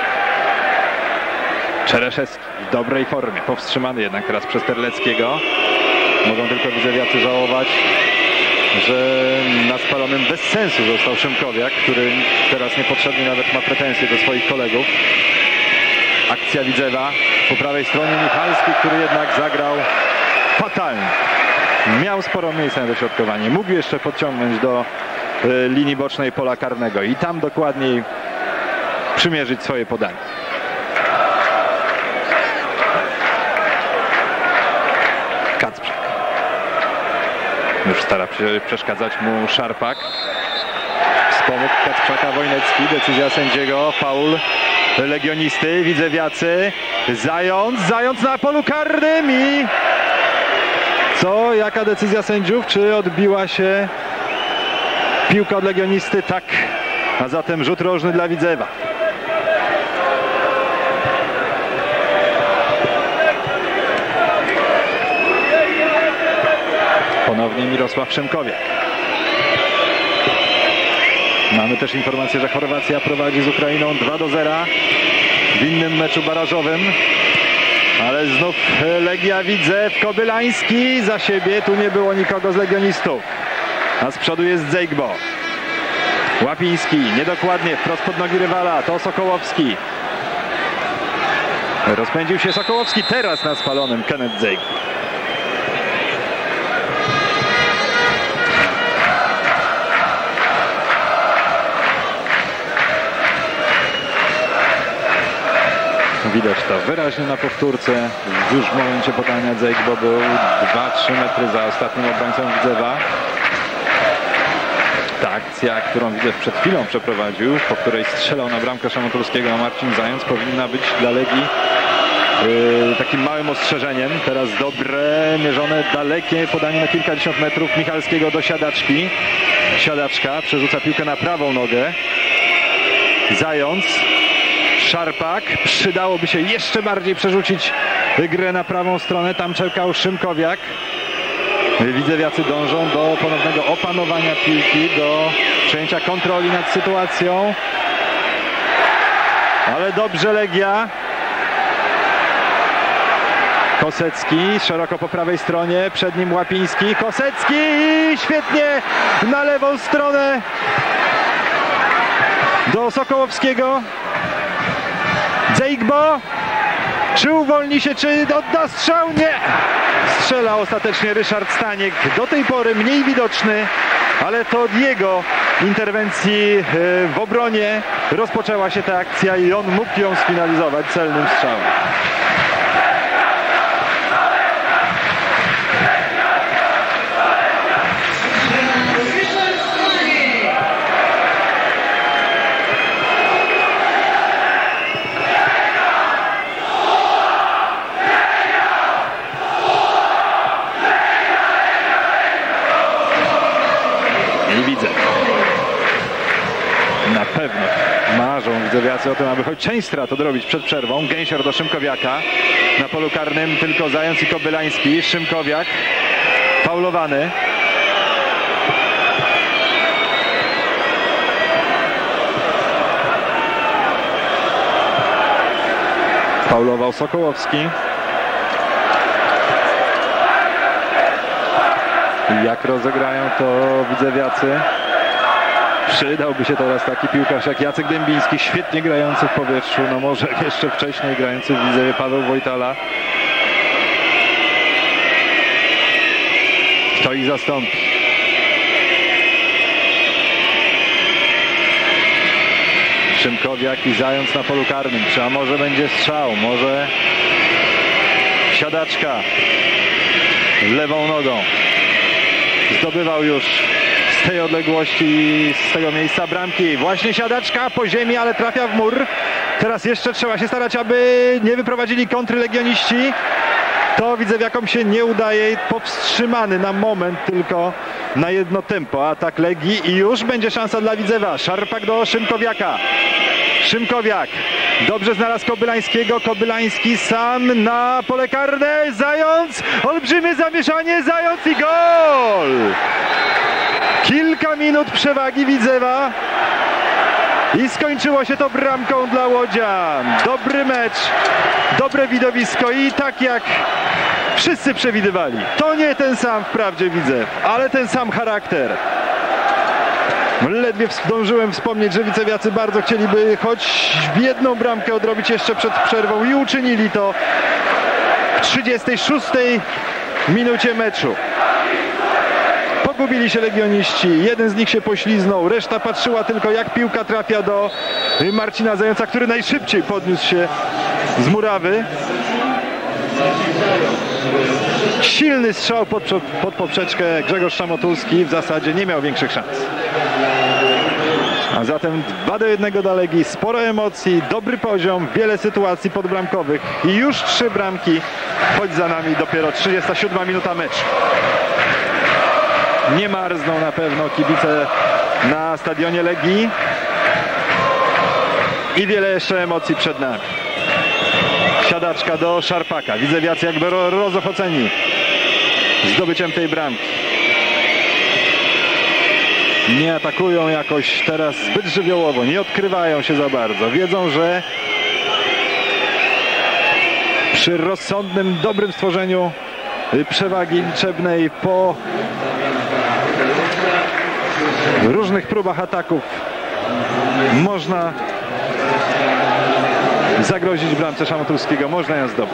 S1: Czereszewski w dobrej formie, powstrzymany jednak teraz przez Terleckiego. Mogą tylko widzewiacy żałować, że na spalonym bez sensu został Szymkowiak, który teraz niepotrzebnie nawet ma pretensje do swoich kolegów. Akcja Widzewa po prawej stronie, Michalski, który jednak zagrał fatalnie. Miał sporo miejsca na dośrodkowanie, mógł jeszcze podciągnąć do linii bocznej pola karnego i tam dokładniej przymierzyć swoje podanie. Kacprzak. Już stara się przeszkadzać mu Szarpak. Wspomógł Kacprzaka Wojnecki. Decyzja sędziego. Faul legionisty. Widzewiacy. Zając na polu karnym i... Co? Jaka decyzja sędziów? Czy odbiła się piłka od legionisty? Tak. A zatem rzut rożny dla Widzewa. Ponownie Mirosław Szymkowiak. Mamy też informację, że Chorwacja prowadzi z Ukrainą 2-0 w innym meczu barażowym. Ale znów Legia Widzew, Kobylański za siebie. Tu nie było nikogo z legionistów. A z przodu jest Zejgbo. Łapiński, niedokładnie, wprost pod nogi rywala. To Sokołowski. Rozpędził się Sokołowski. Teraz na spalonym Kenneth Zejgbo. Widać to wyraźnie na powtórce. Już w momencie podania Zejgbo był 2-3 metry za ostatnim obrońcą Widzewa. Ta akcja, którą Widzew przed chwilą przeprowadził, po której strzelał na bramkę Szamotulskiego Marcin Zając, powinna być dla Legii takim małym ostrzeżeniem. Teraz dobre, mierzone, dalekie podanie na kilkadziesiąt metrów Michalskiego do Siadaczki. Siadaczka przerzuca piłkę na prawą nogę. Zając. Szarpak. Przydałoby się jeszcze bardziej przerzucić grę na prawą stronę. Tam czekał Szymkowiak. Widzewiacy dążą do ponownego opanowania piłki, do przejęcia kontroli nad sytuacją. Ale dobrze Legia. Kosecki szeroko po prawej stronie, przed nim Łapiński. Kosecki świetnie na lewą stronę do Sokołowskiego. Zejgbo. Czy uwolni się, czy odda strzał? Nie! Strzela ostatecznie Ryszard Staniek. Do tej pory mniej widoczny, ale to od jego interwencji w obronie rozpoczęła się ta akcja i on mógł ją sfinalizować celnym strzałem. Na pewno marzą Widzewiacy o tym, aby choć część strat odrobić przed przerwą. Gęsior do Szymkowiaka. Na polu karnym tylko Zając i Kobylański. Szymkowiak faulowany. Faulował Sokołowski. Jak rozegrają to Widzewiacy? Przydałby się teraz taki piłkarz jak Jacek Dębiński, świetnie grający w powietrzu, no może jeszcze wcześniej grający w Widzewie Paweł Wojtala. Kto ich zastąpi? Szymkowiak i Zając na polu karnym. Czy a może będzie strzał? Może Siadaczka lewą nogą. Zdobywał już z tej odległości, z tego miejsca bramki. Właśnie Siadaczka po ziemi, ale trafia w mur. Teraz jeszcze trzeba się starać, aby nie wyprowadzili kontry legioniści. To Widzewiakom się nie udaje. Powstrzymany na moment tylko na jedno tempo atak Legii i już będzie szansa dla Widzewa. Szarpak do Szymkowiaka. Szymkowiak dobrze znalazł Kobylańskiego. Kobylański sam na pole karne. Zając. Olbrzymie zamieszanie. Zając i gol. Kilka minut przewagi Widzewa. I skończyło się to bramką dla łodzian. Dobry mecz. Dobre widowisko i tak jak wszyscy przewidywali. To nie ten sam wprawdzie Widzew, ale ten sam charakter. Ledwie zdążyłem wspomnieć, że Widzewiacy bardzo chcieliby choć jedną bramkę odrobić jeszcze przed przerwą i uczynili to w 36 minucie meczu. Pogubili się legioniści, jeden z nich się pośliznął, reszta patrzyła tylko jak piłka trafia do Marcina Zająca, który najszybciej podniósł się z murawy. Silny strzał pod poprzeczkę. Grzegorz Szamotulski w zasadzie nie miał większych szans. A zatem 2-1 dla Legii, sporo emocji, dobry poziom, wiele sytuacji podbramkowych i już 3 bramki, choć za nami dopiero 37 minuta meczu. Nie marzną na pewno kibice na stadionie Legii i wiele jeszcze emocji przed nami. Siadaczka do Szarpaka. Widzewiacy jakby rozochoceni zdobyciem tej bramki. Nie atakują jakoś teraz zbyt żywiołowo, nie odkrywają się za bardzo. Wiedzą, że przy rozsądnym, dobrym stworzeniu przewagi liczebnej po różnych próbach ataków można zagrozić bramce Szamotulskiego, można ją zdobyć.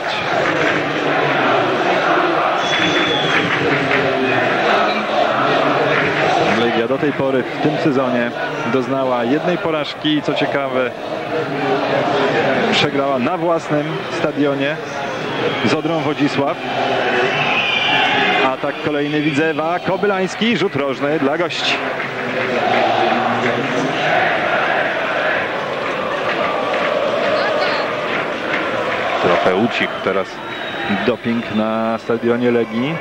S1: Legia Legia do tej pory w tym sezonie doznała jednej porażki i co ciekawe przegrała na własnym stadionie z Odrą Wodzisław. Atak kolejny Widzewa, Kobylański, rzut rożny dla gości. Trochę ucichł teraz doping na stadionie Legii.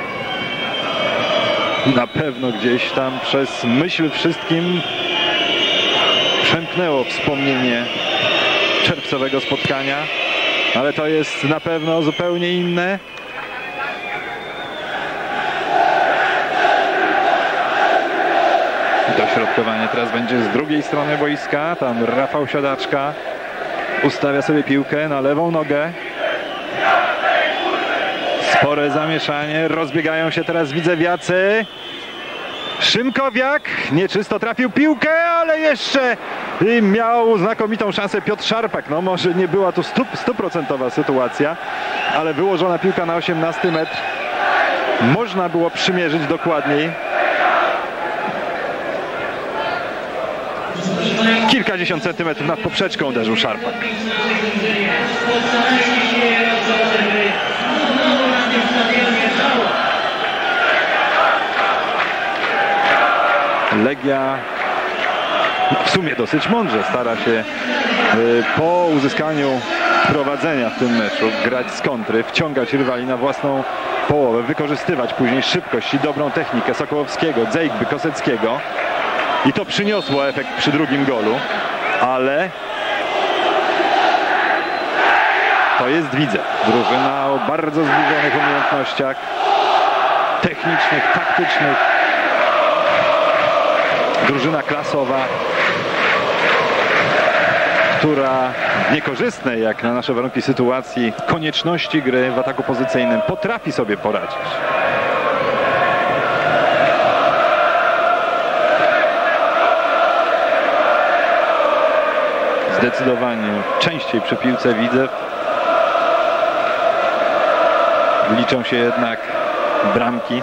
S1: Na pewno gdzieś tam przez myśl wszystkim przemknęło wspomnienie czerwcowego spotkania, ale to jest na pewno zupełnie inne. Dośrodkowanie teraz będzie z drugiej strony boiska. Tam Rafał Siadaczka ustawia sobie piłkę na lewą nogę. Spore zamieszanie, rozbiegają się teraz widzewiacy. Szymkowiak nieczysto trafił piłkę, ale jeszcze miał znakomitą szansę Piotr Szarpak. No może nie była tu stuprocentowa sytuacja, ale wyłożona piłka na 18 metr. Można było przymierzyć dokładniej. Kilkadziesiąt centymetrów nad poprzeczką uderzył Szarpak. Legia w sumie dosyć mądrze stara się po uzyskaniu prowadzenia w tym meczu grać z kontry, wciągać rywali na własną połowę, wykorzystywać później szybkość i dobrą technikę Sokołowskiego, Dzejgby, Koseckiego. I to przyniosło efekt przy drugim golu, ale to jest Widzew. Drużyna o bardzo zbliżonych umiejętnościach technicznych, taktycznych. Drużyna klasowa, która w niekorzystnej jak na nasze warunki sytuacji konieczności gry w ataku pozycyjnym potrafi sobie poradzić. Zdecydowanie częściej przy piłce Widzew. Liczą się jednak bramki.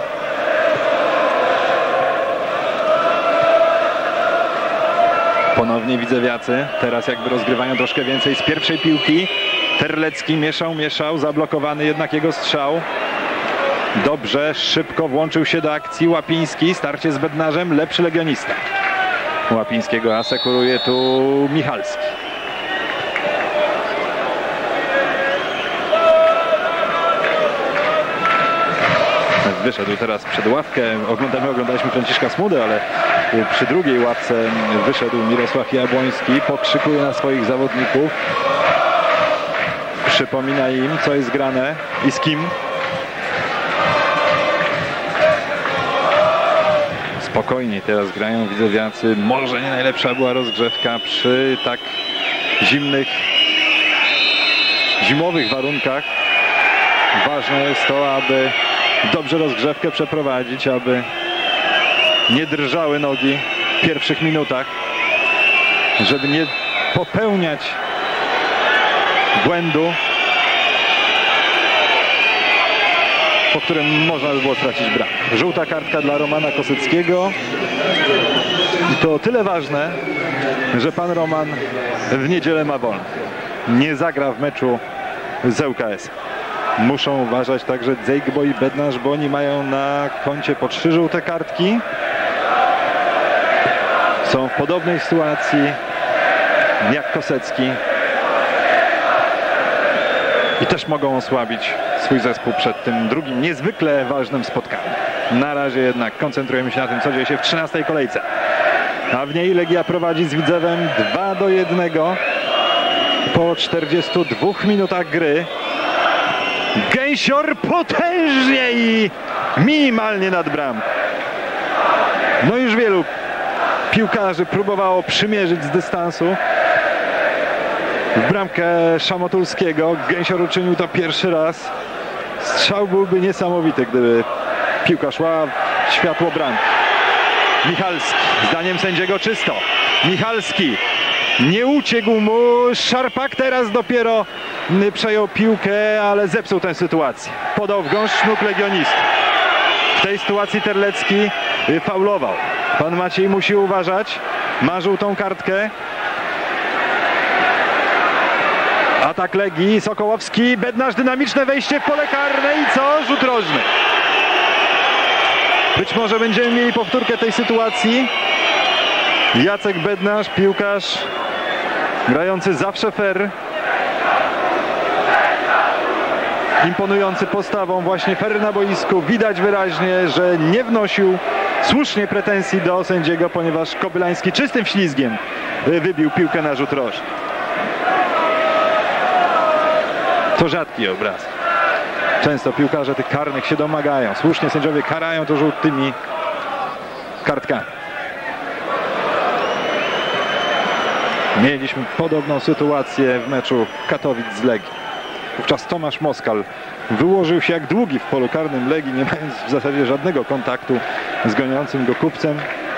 S1: Ponownie widzewiacy. Teraz jakby rozgrywają troszkę więcej z pierwszej piłki. Terlecki mieszał, zablokowany jednak jego strzał. Dobrze, szybko włączył się do akcji Łapiński. Starcie z Bednarzem, lepszy legionista. Łapińskiego asekuruje tu Michalski. Wyszedł teraz przed ławkę. Oglądaliśmy Franciszka Smudę, ale przy drugiej ławce wyszedł Mirosław Jabłoński. Pokrzykuje na swoich zawodników. Przypomina im, co jest grane i z kim. Spokojnie teraz grają widzewiacy. Może nie najlepsza była rozgrzewka przy tak zimowych warunkach. Ważne jest to, aby dobrze rozgrzewkę przeprowadzić, aby nie drżały nogi w pierwszych minutach, żeby nie popełniać błędu, po którym można by było stracić bramkę. Żółta kartka dla Romana Koseckiego. I to o tyle ważne, że pan Roman w niedzielę ma wolny. Nie zagra w meczu z ŁKS. Muszą uważać także Dzejgbo i Bednarz, bo oni mają na koncie po 3 żółte kartki. Są w podobnej sytuacji jak Kosecki. I też mogą osłabić swój zespół przed tym drugim niezwykle ważnym spotkaniem. Na razie jednak koncentrujemy się na tym, co dzieje się w 13. kolejce. A w niej Legia prowadzi z Widzewem 2-1 po 42 minutach gry. Gęsior potężnie i minimalnie nad bramką. No już wielu piłkarzy próbowało przymierzyć z dystansu w bramkę Szamotulskiego. Gęsior uczynił to pierwszy raz. Strzał byłby niesamowity, gdyby piłka szła w światło bramki. Michalski, zdaniem sędziego czysto. Michalski nie uciekł mu. Szarpak teraz dopiero przejął piłkę, ale zepsuł tę sytuację. Podał w gąszcz nóg legionistów. W tej sytuacji Terlecki faulował. Pan Maciej musi uważać. Ma żółtą kartkę. Atak Legii. Sokołowski. Bednarz, dynamiczne wejście w pole karne i co? Rzut rożny. Być może będziemy mieli powtórkę tej sytuacji. Jacek Bednarz, piłkarz grający zawsze fair. Imponujący postawą, właśnie fair na boisku. Widać wyraźnie, że nie wnosił słusznie pretensji do sędziego, ponieważ Kobylański czystym ślizgiem wybił piłkę na rzut rożny. To rzadki obraz. Często piłkarze tych karnych się domagają. Słusznie sędziowie karają to żółtymi kartkami. Mieliśmy podobną sytuację w meczu Katowic z Legii. Wówczas Tomasz Moskal wyłożył się jak długi w polu karnym Legii, nie mając w zasadzie żadnego kontaktu z goniącym go kupcem.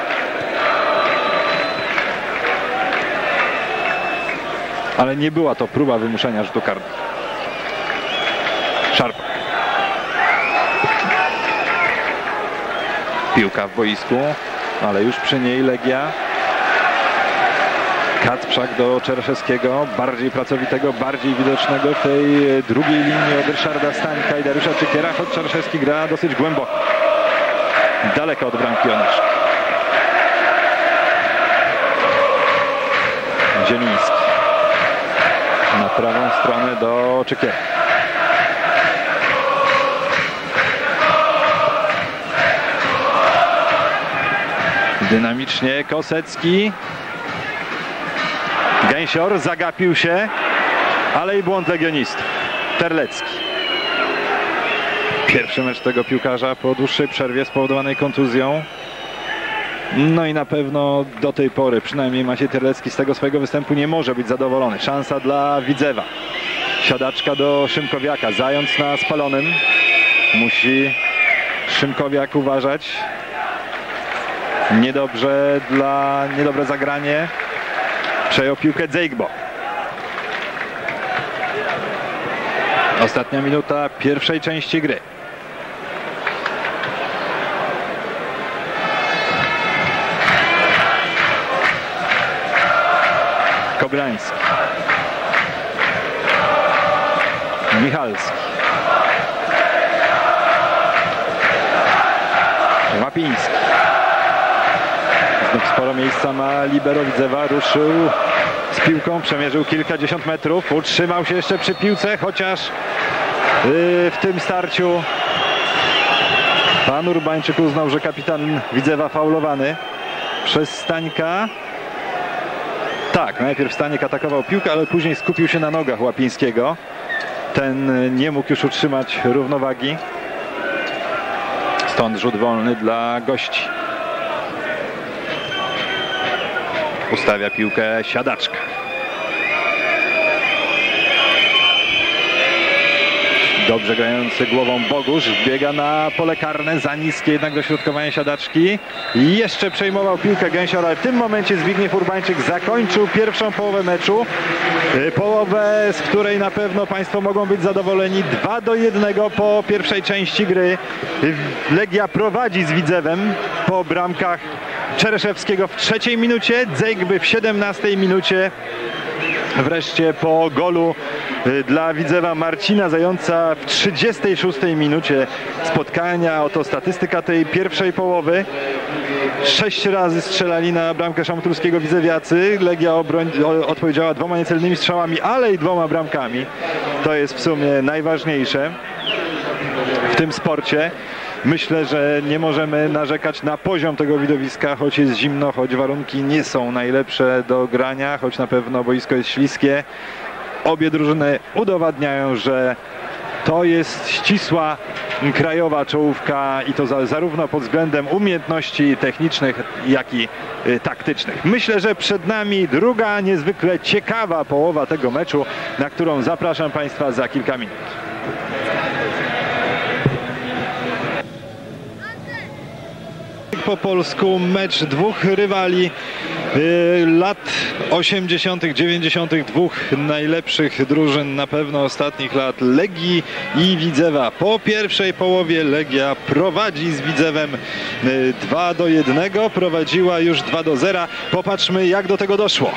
S1: Ale nie była to próba wymuszenia rzutu karnego. Szarpak. Piłka w boisku, ale już przy niej Legia. Kacprzak do Czerszewskiego, bardziej pracowitego, bardziej widocznego w tej drugiej linii od Ryszarda Stańka i Dariusza Czykiera, choć Czerszewski gra dosyć głęboko. Daleko od bramki Onyszki. Zieliński. Na prawą stronę do Czykiera. Dynamicznie Kosecki. Gęsior zagapił się, ale i błąd legionistów. Terlecki. Pierwszy mecz tego piłkarza po dłuższej przerwie spowodowanej kontuzją. No i na pewno do tej pory przynajmniej Maciej Terlecki z tego swojego występu nie może być zadowolony. Szansa dla Widzewa. Siadaczka do Szymkowiaka. Zając na spalonym. Musi Szymkowiak uważać. Niedobre zagranie. Przejął piłkę Dzejgbo. Ostatnia minuta pierwszej części gry. Kobylański. Michalski. Łapiński. Znów sporo miejsca ma libero Widzewa. Ruszył z piłką, przemierzył kilkadziesiąt metrów. Utrzymał się jeszcze przy piłce, chociaż w tym starciu pan Urbańczyk uznał, że kapitan Widzewa faulowany przez Stańka. Tak, najpierw Stańek atakował piłkę, ale później skupił się na nogach Łapińskiego. Ten nie mógł już utrzymać równowagi. Stąd rzut wolny dla gości. Ustawia piłkę Siadaczka. Dobrze grający głową Bogusz biega na pole karne, za niskie jednak dośrodkowanie Siadaczki. I jeszcze przejmował piłkę Gęsior, ale w tym momencie Zbigniew Urbańczyk zakończył pierwszą połowę meczu. Połowę, z której na pewno Państwo mogą być zadowoleni. 2-1 po pierwszej części gry. Legia prowadzi z Widzewem po bramkach Czereszewskiego w 3. minucie, Dzejgby w 17. minucie. Wreszcie po golu dla Widzewa Marcina Zająca w 36. minucie spotkania. Oto statystyka tej pierwszej połowy. 6 razy strzelali na bramkę Szamturskiego widzewiacy. Legia odpowiedziała 2 niecelnymi strzałami, ale i 2 bramkami. To jest w sumie najważniejsze w tym sporcie. Myślę, że nie możemy narzekać na poziom tego widowiska, choć jest zimno, choć warunki nie są najlepsze do grania, choć na pewno boisko jest śliskie. Obie drużyny udowadniają, że to jest ścisła krajowa czołówka i to zarówno pod względem umiejętności technicznych, jak i taktycznych. Myślę, że przed nami druga niezwykle ciekawa połowa tego meczu, na którą zapraszam Państwa za kilka minut. Po polsku mecz dwóch rywali lat 80., 90. dwóch najlepszych drużyn na pewno ostatnich lat, Legii i Widzewa. Po pierwszej połowie Legia prowadzi z Widzewem 2-1, prowadziła już 2-0. Popatrzmy, jak do tego doszło.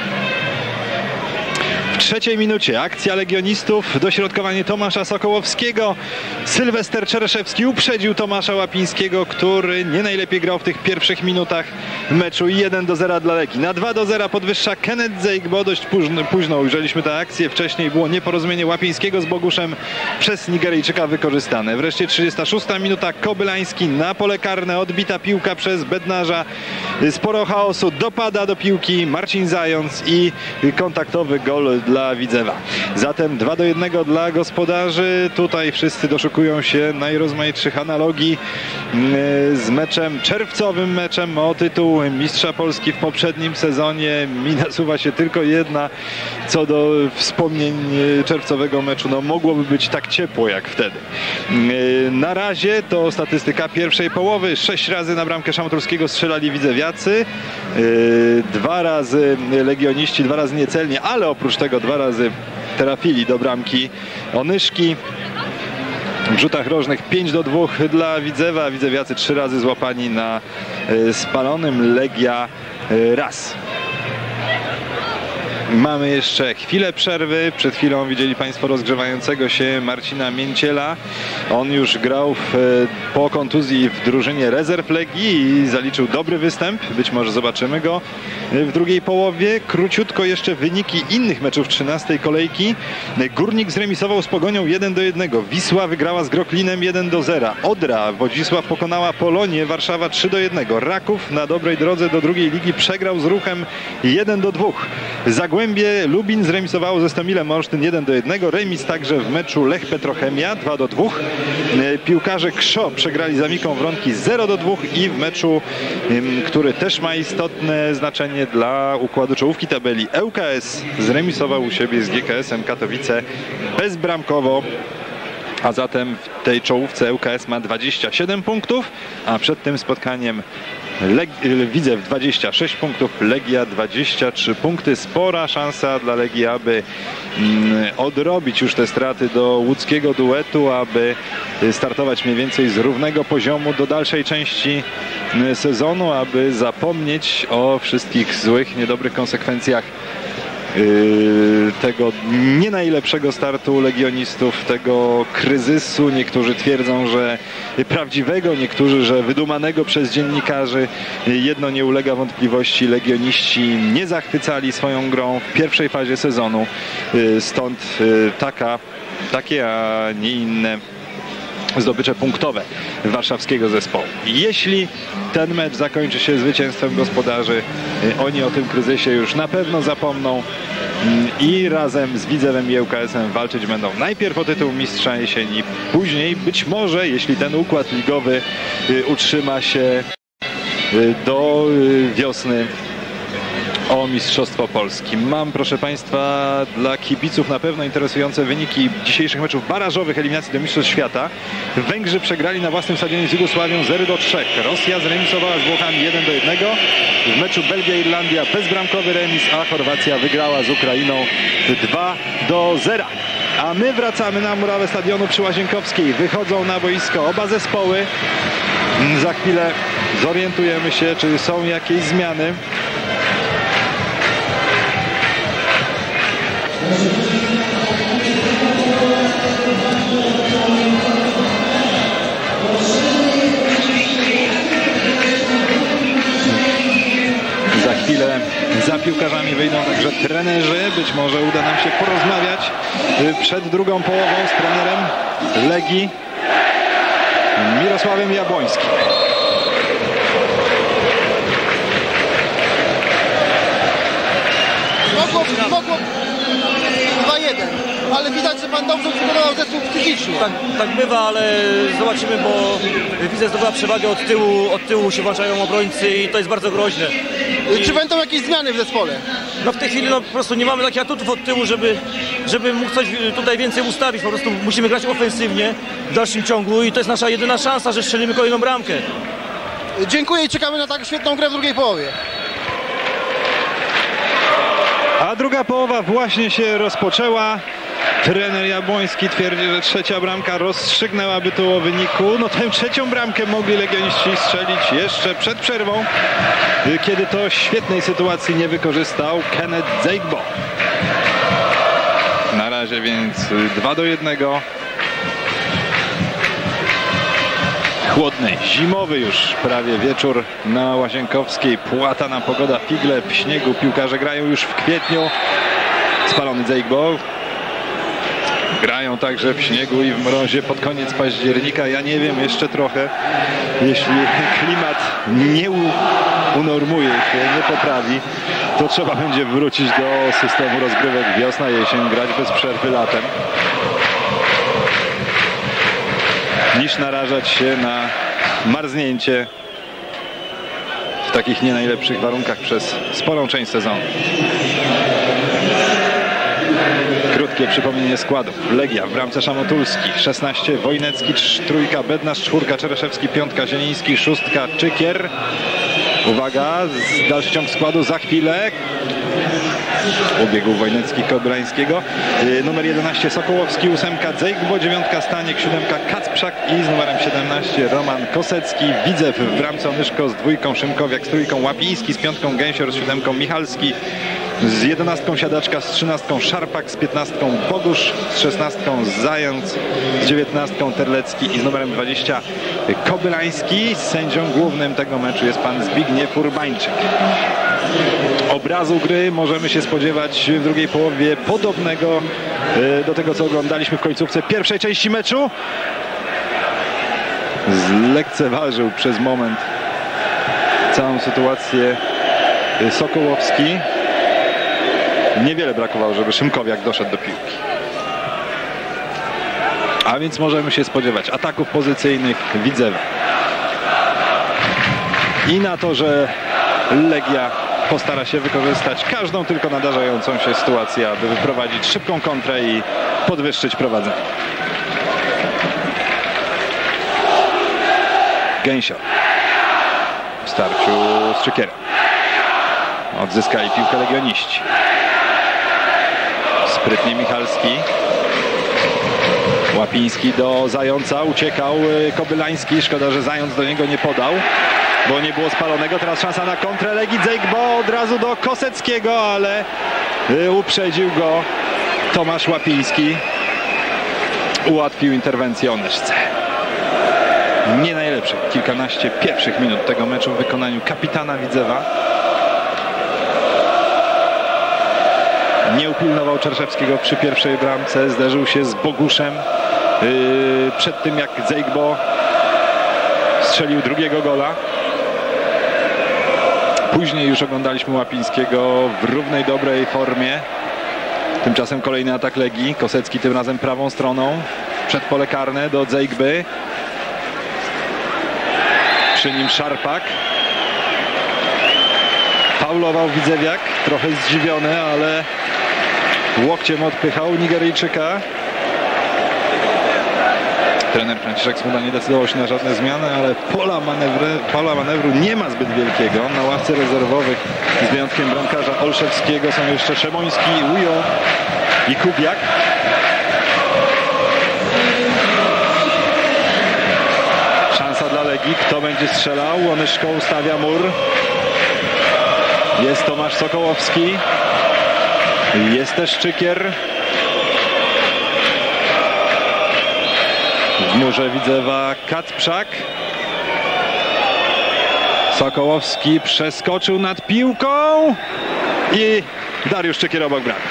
S1: W trzeciej minucie akcja legionistów, dośrodkowanie Tomasza Sokołowskiego. Sylwester Czereszewski uprzedził Tomasza Łapińskiego, który nie najlepiej grał w tych pierwszych minutach meczu, i 1-0 dla Legii. Na 2-0 podwyższa Kenneth Zeig, bo dość późno ujrzeliśmy tę akcję. Wcześniej było nieporozumienie Łapińskiego z Boguszem przez Nigeryjczyka wykorzystane. Wreszcie 36 minuta, Kobylański na pole karne, odbita piłka przez Bednarza. Sporo chaosu, dopada do piłki Marcin Zając i kontaktowy gol dla Widzewa. Zatem 2-1 dla gospodarzy. Tutaj wszyscy doszukują się najrozmaitszych analogii z meczem, czerwcowym meczem o tytuł mistrza Polski w poprzednim sezonie. Mi nasuwa się tylko jedna co do wspomnień czerwcowego meczu. No, mogłoby być tak ciepło jak wtedy. Na razie to statystyka pierwszej połowy. 6 razy na bramkę Szamotulskiego strzelali widzewiacy. 2 razy legioniści, 2 razy niecelnie, ale oprócz tego 2 razy trafili do bramki Onyszki. W rzutach rożnych 5-2 dla Widzewa. Widzewiacy 3 razy złapani na spalonym, Legia raz. Mamy jeszcze chwilę przerwy. Przed chwilą widzieli Państwo rozgrzewającego się Marcina Mięciela. On już grał po kontuzji w drużynie rezerw Legii i zaliczył dobry występ. Być może zobaczymy go w drugiej połowie. Króciutko jeszcze wyniki innych meczów 13. kolejki. Górnik zremisował z Pogonią 1-1. Wisła wygrała z Groklinem 1-0. Odra Wodzisław pokonała Polonię, Warszawa 3-1. Raków na dobrej drodze do drugiej ligi przegrał z Ruchem 1-2. Zagłębie Lubin zremisowało ze Stomilem Olsztyn 1-1. Remis także w meczu Lech Petrochemia 2-2. Piłkarze Krzo przegrali z Amiką Wronki 0-2 i w meczu, który też ma istotne znaczenie dla układu czołówki tabeli, ŁKS zremisował u siebie z GKS-em Katowice bezbramkowo. A zatem w tej czołówce ŁKS ma 27 punktów, a przed tym spotkaniem Widzew 26 punktów, Legia 23 punkty. Spora szansa dla Legii, aby odrobić już te straty do łódzkiego duetu, aby startować mniej więcej z równego poziomu do dalszej części sezonu, aby zapomnieć o wszystkich złych, niedobrych konsekwencjach tego nie najlepszego startu legionistów, tego kryzysu. Niektórzy twierdzą, że prawdziwego, niektórzy, że wydumanego przez dziennikarzy. Jedno nie ulega wątpliwości, legioniści nie zachwycali swoją grą w pierwszej fazie sezonu, stąd takie, a nie inne zdobycze punktowe warszawskiego zespołu. Jeśli ten mecz zakończy się zwycięstwem gospodarzy, oni o tym kryzysie już na pewno zapomną i razem z Widzewem i ŁKS-em walczyć będą najpierw o tytuł mistrza jesieni, później być może, jeśli ten układ ligowy utrzyma się do wiosny, o Mistrzostwo Polski. Mam, proszę Państwa, dla kibiców na pewno interesujące wyniki dzisiejszych meczów barażowych eliminacji do Mistrzostw Świata. Węgrzy przegrali na własnym stadionie z Jugosławią 0-3. Rosja zremisowała z Włochami 1-1. W meczu Belgia-Irlandia bezbramkowy remis, a Chorwacja wygrała z Ukrainą 2-0. A my wracamy na murawę stadionu przy Łazienkowskiej. Wychodzą na boisko oba zespoły. Za chwilę zorientujemy się, czy są jakieś zmiany. Za chwilę za piłkarzami wyjdą także trenerzy. Być może uda nam się porozmawiać przed drugą połową z trenerem Legii Mirosławem Jabłońskim.
S2: Mogło 2-1, ale widać, że pan dobrze przygotował zespół psychicznie.
S4: Tak bywa, ale zobaczymy, bo widzę, zdobywa przewagę od tyłu się włączają obrońcy i to jest bardzo groźne.
S2: Czy będą jakieś zmiany w zespole?
S4: No w tej chwili po prostu nie mamy takich atutów od tyłu, żeby mógł coś tutaj więcej ustawić. Po prostu musimy grać ofensywnie w dalszym ciągu i to jest nasza jedyna szansa, że strzelimy kolejną bramkę.
S2: Dziękuję i czekamy na tak świetną grę w drugiej połowie.
S1: A druga połowa właśnie się rozpoczęła. Trener Jabłoński twierdzi, że trzecia bramka rozstrzygnęłaby to o wyniku. No tę trzecią bramkę mogli legioniści strzelić jeszcze przed przerwą, kiedy to świetnej sytuacji nie wykorzystał Kenneth Zeigbo. Na razie więc 2-1. Chłodny, zimowy już prawie wieczór na Łazienkowskiej. Płatana pogoda, figle w śniegu. Piłkarze grają już w kwietniu. Spalony Zeigbo. Grają także w śniegu i w mrozie pod koniec października. Ja nie wiem, jeszcze trochę, jeśli klimat nie unormuje się, nie poprawi, to trzeba będzie wrócić do systemu rozgrywek wiosna-jesień, grać bez przerwy latem, niż narażać się na marznięcie w takich nie najlepszych warunkach przez sporą część sezonu. Krótkie przypomnienie składów. Legia w bramce Szamotulski, 16 Wojnecki, trójka Bednarz, 4 Czereszewski, 5 Zieliński, 6 Czykier. Uwaga, dalszy ciąg składu za chwilę. Ubiegł Wojnecki Koblańskiego. Numer 11 Sokołowski, 8 Zeigbo, 9 Staniek, 7 Kacprzak i z numerem 17 Roman Kosecki. Widzew w bramce Onyszko z 2 Szymkowiak, z 3 Łapiński, z 5 Gęsior, z 7 Michalski, z 11 Siadaczka, z 13 Szarpak, z 15 Bogusz, z 16 Zając, z 19 Terlecki i z numerem 20 Kobylański. Sędzią głównym tego meczu jest pan Zbigniew Urbańczyk. Obrazu gry możemy się spodziewać w drugiej połowie podobnego do tego, co oglądaliśmy w końcówce pierwszej części meczu. Zlekceważył przez moment całą sytuację Sokołowski. Niewiele brakowało, żeby Szymkowiak doszedł do piłki. A więc możemy się spodziewać ataków pozycyjnych Widzewa. I na to, że Legia postara się wykorzystać każdą tylko nadarzającą się sytuację, aby wyprowadzić szybką kontrę i podwyższyć prowadzenie. Gęsior w starciu z Czykierem. Odzyskali piłkę legioniści. Sprytnie Michalski. Łapiński do Zająca. Uciekał Kobylański. Szkoda, że Zając do niego nie podał, bo nie było spalonego. Teraz szansa na kontrę Legii. Zeigbo od razu do Koseckiego, ale uprzedził go Tomasz Łapiński. Ułatwił interwencję Onyszce. Nie najlepszych kilkanaście pierwszych minut tego meczu w wykonaniu kapitana Widzewa. Nie upilnował Czerszewskiego przy pierwszej bramce. Zderzył się z Boguszem przed tym, jak Zeigbo strzelił drugiego gola. Później już oglądaliśmy Łapińskiego w równej, dobrej formie. Tymczasem kolejny atak Legii. Kosecki tym razem prawą stroną. Przed pole karne do Zeigby. Przy nim Szarpak. Faulował Widzewiak. Trochę zdziwiony, ale łokciem odpychał Nigeryjczyka. Trener Franciszek Smuda nie decydował się na żadne zmiany, ale pola manewru nie ma zbyt wielkiego. Na ławce rezerwowych z wyjątkiem bramkarza Olszewskiego są jeszcze Szemoński, Ujo i Kubiak. Szansa dla Legii. Kto będzie strzelał? Onyszko ustawia mur. Jest Tomasz Sokołowski. Jest też Czykier. W murze Widzewa Kacprzak. Sokołowski przeskoczył nad piłką i Dariusz Czykier obok bramki.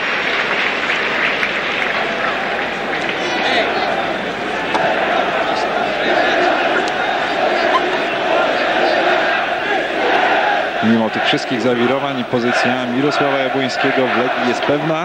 S1: Mimo tych wszystkich zawirowań i pozycja Mirosława Jabłońskiego w Legii jest pewna.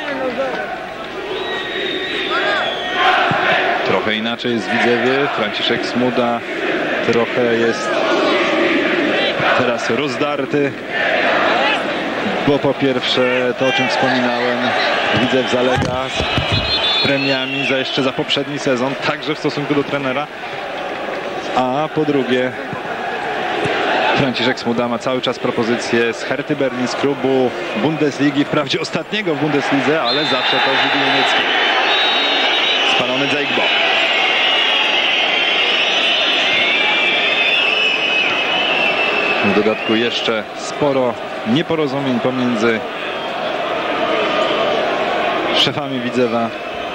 S1: Trochę inaczej jest w Widzewie. Franciszek Smuda trochę jest teraz rozdarty, bo po pierwsze to, o czym wspominałem, Widzew zalega z premiami jeszcze za poprzedni sezon, także w stosunku do trenera, a po drugie Franciszek Smuda ma cały czas propozycje z Herty Berlin, z klubu Bundesligi, wprawdzie ostatniego w Bundeslidze, ale zawsze to z Ligi Niemieckiej. Spalony Zeigbo. W dodatku jeszcze sporo nieporozumień pomiędzy szefami Widzewa.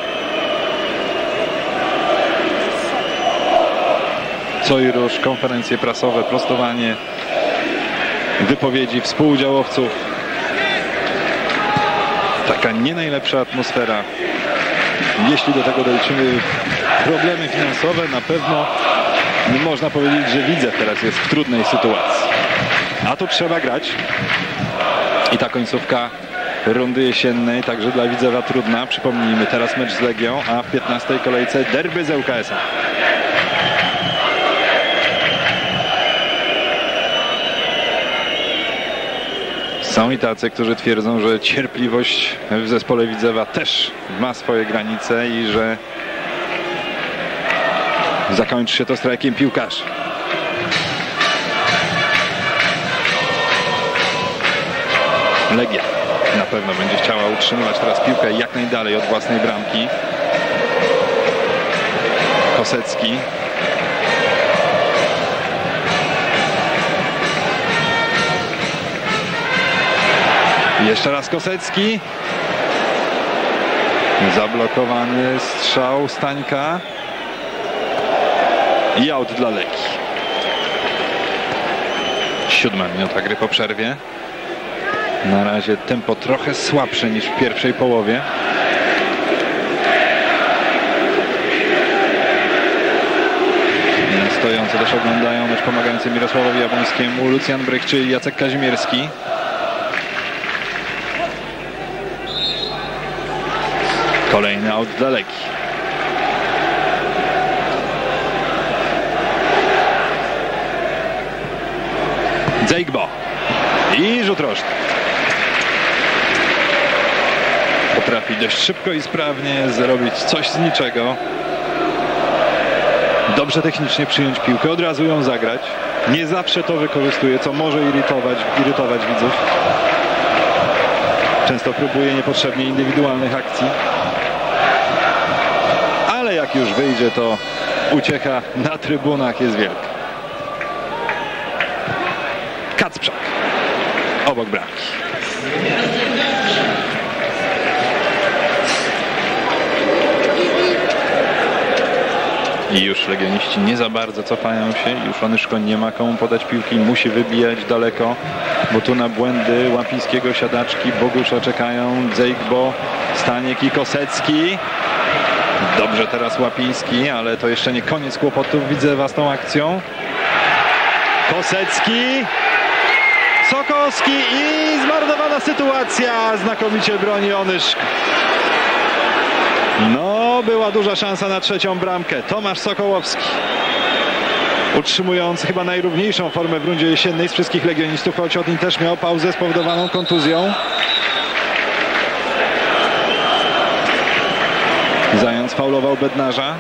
S1: Co i rusz, konferencje prasowe, prostowanie wypowiedzi współudziałowców. Taka nie najlepsza atmosfera. Jeśli do tego doliczymy problemy finansowe, na pewno można powiedzieć, że Widzew teraz jest w trudnej sytuacji. A tu trzeba grać. I ta końcówka rundy jesiennej także dla Widzewa trudna. Przypomnijmy, teraz mecz z Legią, a w 15. kolejce derby z ŁKS-em. Są i tacy, którzy twierdzą, że cierpliwość w zespole Widzewa też ma swoje granice i że zakończy się to strajkiem piłkarzy. Legia na pewno będzie chciała utrzymywać teraz piłkę jak najdalej od własnej bramki. Kosecki. Jeszcze raz Kosecki. Zablokowany strzał Stańka. I aut dla Legii. 7. minuta gry po przerwie. Na razie tempo trochę słabsze niż w pierwszej połowie. Stojący też oglądają mecz, pomagający Mirosławowi Jabłońskiemu Lucjan Brychczy i Jacek Kazimierski. Kolejny aut dla Legii. Zeigbo. I rzut rożny. Potrafi dość szybko i sprawnie zrobić coś z niczego. Dobrze technicznie przyjąć piłkę, od razu ją zagrać. Nie zawsze to wykorzystuje, co może irytować widzów. Często próbuje niepotrzebnie indywidualnych akcji. Ale jak już wyjdzie, to uciecha na trybunach jest wielka. Kacprzak obok bramki. I już legioniści nie za bardzo cofają się. Już Onyszko nie ma komu podać piłki. Musi wybijać daleko, bo tu na błędy Łapińskiego, Siadaczki, Bogusza czekają. Zeigbo, Staniek i Kosecki. Dobrze teraz Łapiński, ale to jeszcze nie koniec kłopotów. Widzę was tą akcją. Kosecki. Sokowski i zmarnowana sytuacja. Znakomicie broni Onyszko. No, była duża szansa na trzecią bramkę. Tomasz Sokołowski, utrzymujący chyba najrówniejszą formę w rundzie jesiennej z wszystkich legionistów, choć Otin też miał pauzę spowodowaną kontuzją. Zając faulował Bednarza.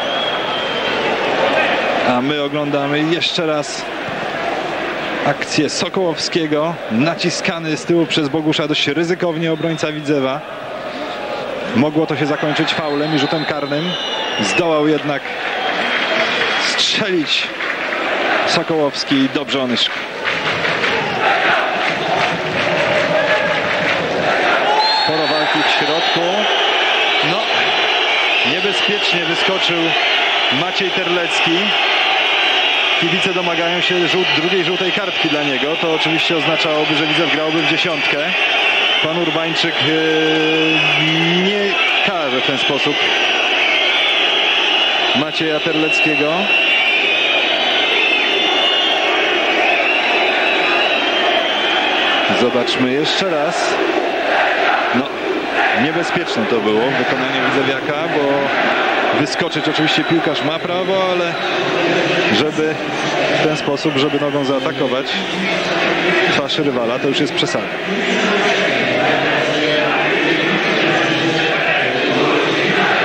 S1: A my oglądamy jeszcze raz akcję Sokołowskiego. Naciskany z tyłu przez Bogusza dość ryzykownie obrońca Widzewa. Mogło to się zakończyć faulem i rzutem karnym. Zdołał jednak strzelić Sokołowski i dobrze Onyszko. Sporo walki w środku. No, niebezpiecznie wyskoczył Maciej Terlecki. Kibice domagają się drugiej żółtej kartki dla niego. To oczywiście oznaczałoby, że Widzew grałby w dziesiątkę. Pan Urbańczyk nie karze w ten sposób Macieja Terleckiego. Zobaczmy jeszcze raz. No, niebezpieczne to było wykonanie Widzewiaka, bo wyskoczyć oczywiście piłkarz ma prawo, ale żeby w ten sposób, żeby nogą zaatakować twarz rywala, to już jest przesada.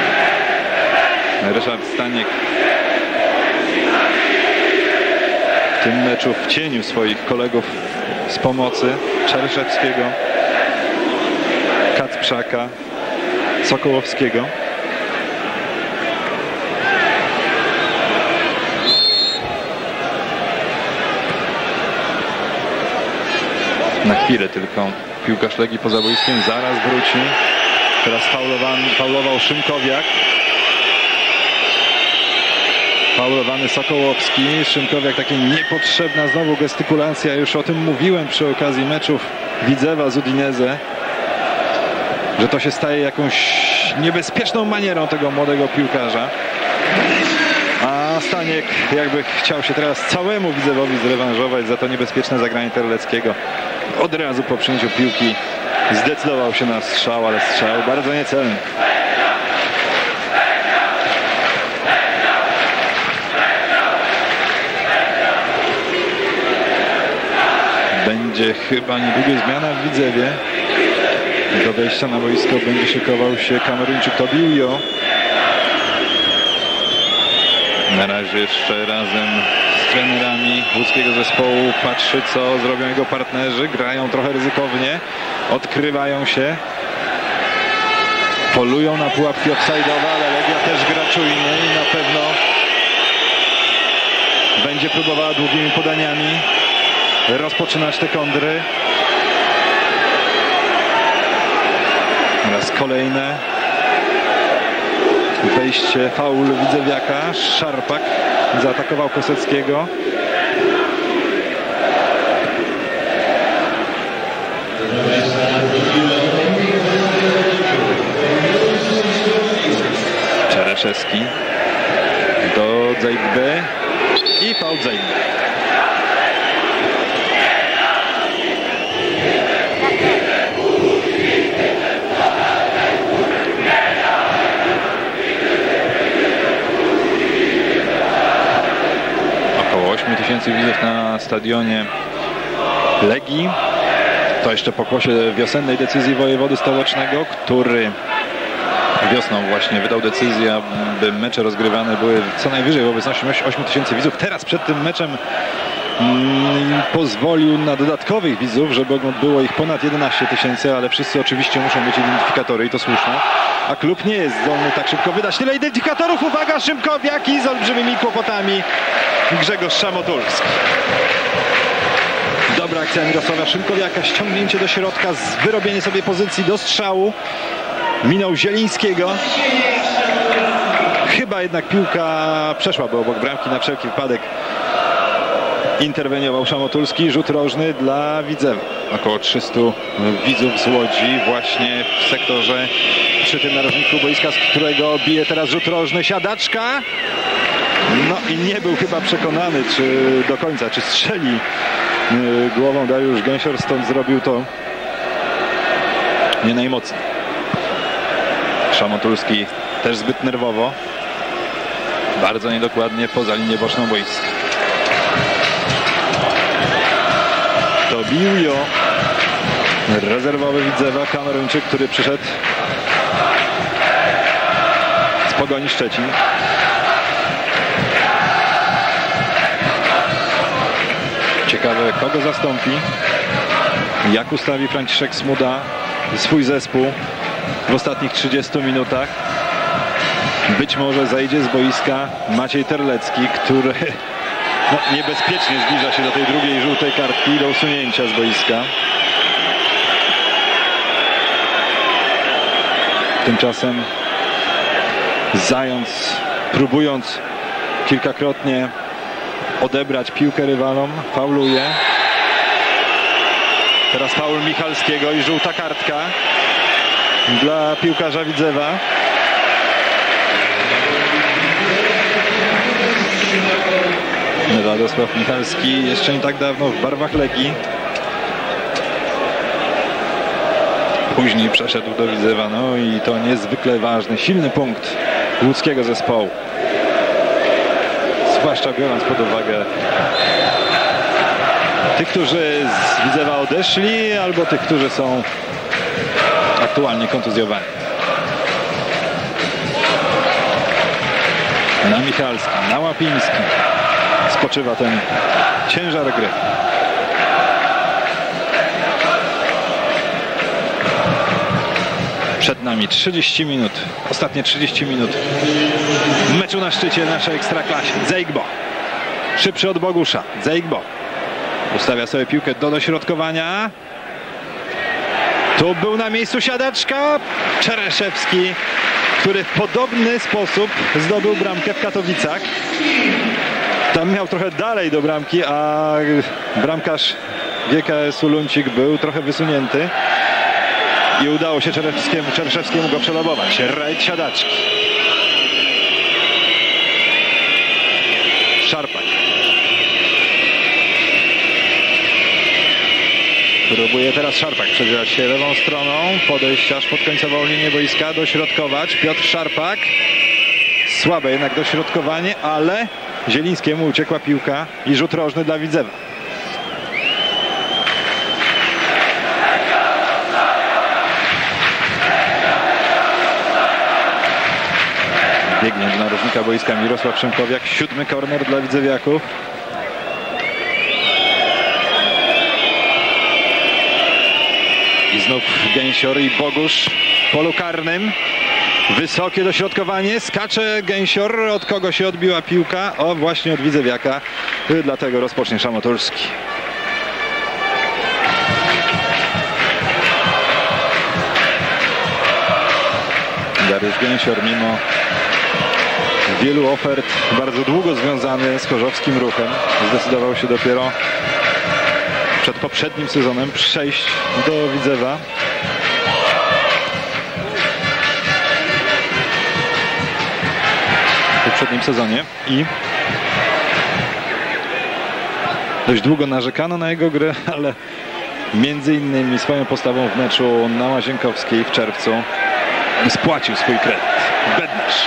S1: Ryszard Staniek w tym meczu w cieniu swoich kolegów z pomocy, Czereszewskiego, Kacprzaka, Sokołowskiego. Na chwilę tylko piłkarz Legii poza boiskiem, zaraz wróci. Teraz faulował Szymkowiak. Faulowany Sokołowski. Szymkowiak, takie niepotrzebna znowu gestykulacja. Już o tym mówiłem przy okazji meczów Widzewa z Udinese, że to się staje jakąś niebezpieczną manierą tego młodego piłkarza. A Staniek jakby chciał się teraz całemu Widzewowi zrewanżować za to niebezpieczne zagranie Terleckiego. Od razu po przyjęciu piłki zdecydował się na strzał, ale strzał bardzo niecelny. Będzie chyba niedługo zmiana w Widzewie. Do wejścia na boisko będzie szykował się Kameruńczyk Tobiujo. Na razie jeszcze razem z trenerami łódzkiego zespołu patrzy, co zrobią jego partnerzy. Grają trochę ryzykownie, odkrywają się, polują na pułapki offside'owe, ale Legia też gra czujnie i na pewno będzie próbowała długimi podaniami rozpoczynać te kontry. Raz kolejne wejście, faul Widzewiaka. Szarpak zaatakował Koseckiego. Czereszewski do Zeidbe i faul Zeidbe. Około 8 000 widzów na stadionie Legii. To jeszcze pokłosie wiosennej decyzji wojewody stołecznego, który wiosną właśnie wydał decyzję, aby mecze rozgrywane były co najwyżej w obecności 8 000 widzów. Teraz przed tym meczem pozwolił na dodatkowych widzów, żeby było ich ponad 11 000, ale wszyscy oczywiście muszą mieć identyfikatory i to słuszne. A klub nie jest zdolny tak szybko wydać tyle identyfikatorów. Uwaga, Szymkowiak z olbrzymimi kłopotami Grzegorz Szamotulski. Dobra akcja Mirosława Szymkowiaka, ściągnięcie do środka, wyrobienie sobie pozycji do strzału. Minął Zielińskiego. Chyba jednak piłka przeszłaby obok bramki, na wszelki wypadek interweniował Szamotulski. Rzut rożny dla Widzewa. Około 300 widzów z Łodzi właśnie w sektorze przy tym narożniku boiska, z którego bije teraz rzut rożny. Siadaczka. No i nie był chyba przekonany, czy do końca, czy strzeli głową. Dariusz Gęsior, stąd zrobił to nie najmocniej. Szamotulski też zbyt nerwowo. Bardzo niedokładnie poza linię boczną boiska. Tobiujo, rezerwowy Widzewa, Kameruńczyk, który przyszedł z Pogoni Szczecin. Ciekawe, kogo zastąpi, jak ustawi Franciszek Smuda swój zespół w ostatnich 30 minutach. Być może zejdzie z boiska Maciej Terlecki, który niebezpiecznie zbliża się do tej drugiej żółtej kartki, do usunięcia z boiska. Tymczasem Zając, próbując kilkakrotnie odebrać piłkę rywalom, fauluje. Teraz faul Michalskiego i żółta kartka dla piłkarza Widzewa. Radosław Michalski jeszcze nie tak dawno w barwach Legii. Później przeszedł do Widzewa, no i to niezwykle ważny, silny punkt łódzkiego zespołu. Zwłaszcza biorąc pod uwagę tych, którzy z Widzewa odeszli, albo tych, którzy są aktualnie kontuzjowani. Na Michalski, na Łapiński. spoczywa ten ciężar gry. Przed nami 30 minut, ostatnie 30 minut meczu na szczycie naszej ekstraklasie. Zeigbo, szybszy od Bogusza. Zeigbo ustawia sobie piłkę do dośrodkowania. Tu był na miejscu siadaczka. Czereszewski, który w podobny sposób zdobył bramkę w Katowicach. Tam miał trochę dalej do bramki, a bramkarz GKS-u Luncik był trochę wysunięty. I udało się Czereszewskiemu go przelobować. Rajd siadaczki. Szarpak. Próbuje teraz Szarpak przedzielać się lewą stroną. Podejść aż pod końcową linię boiska. Dośrodkować. Piotr Szarpak. Słabe jednak dośrodkowanie, ale Zielińskiemu uciekła piłka i rzut rożny dla Widzewa. Biegnie do narożnika boiska Mirosław Szymkowiak. 7. korner dla widzewiaków. I znów Gęsior i Bogusz w polu karnym. Wysokie dośrodkowanie. Skacze Gęsior. Od kogo się odbiła piłka? O, właśnie od widzewiaka. Dlatego rozpocznie Szamotulski. Dariusz Gęsior, mimo wielu ofert, bardzo długo związany z chorzowskim ruchem, zdecydował się dopiero przed poprzednim sezonem przejść do Widzewa. W poprzednim sezonie i dość długo narzekano na jego grę, ale między innymi swoją postawą w meczu na Łazienkowskiej w czerwcu spłacił swój kredyt. Bednarz.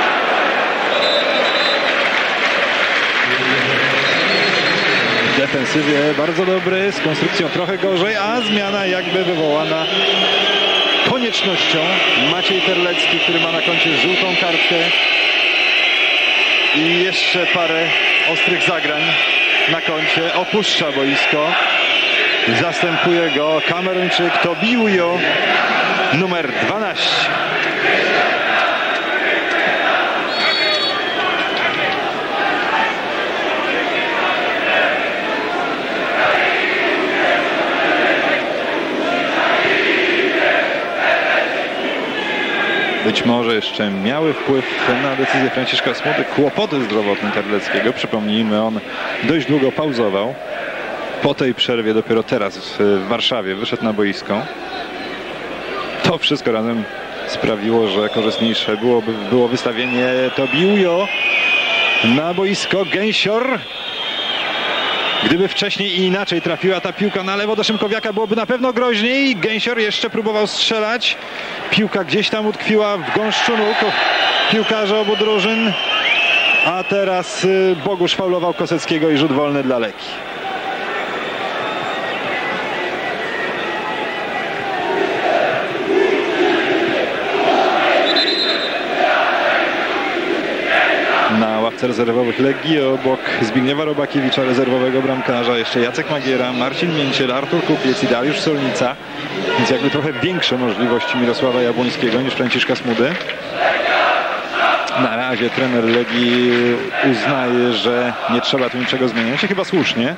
S1: W defensywie bardzo dobry, z konstrukcją trochę gorzej, a zmiana jakby wywołana koniecznością. Maciej Terlecki, który ma na koncie żółtą kartkę i jeszcze parę ostrych zagrań na koncie, opuszcza boisko. Zastępuje go Kameruńczyk Tobiujo, numer 12. Być może jeszcze miały wpływ na decyzję Franciszka Smuty kłopoty zdrowotne Terleckiego. Przypomnijmy, on dość długo pauzował. Po tej przerwie dopiero teraz w Warszawie wyszedł na boisko. To wszystko razem sprawiło, że korzystniejsze było wystawienie Tobiujo na boisko. Gęsior. Gdyby wcześniej i inaczej trafiła ta piłka na lewo do Szymkowiaka, byłoby na pewno groźniej. Gęsior jeszcze próbował strzelać. Piłka gdzieś tam utkwiła w gąszczu nóg piłkarzy obu drużyn. A teraz Bogusz faulował Koseckiego i rzut wolny dla Legii. Na ławce rezerwowych Legii obok Zbigniewa Robakiewicza, rezerwowego bramkarza, jeszcze Jacek Magiera, Marcin Mięciel, Artur Kupiec i Dariusz Solnica. Więc jakby trochę większe możliwości Mirosława Jabłońskiego niż Franciszka Smudy. Na razie trener Legii uznaje, że nie trzeba tu niczego zmieniać i chyba słusznie.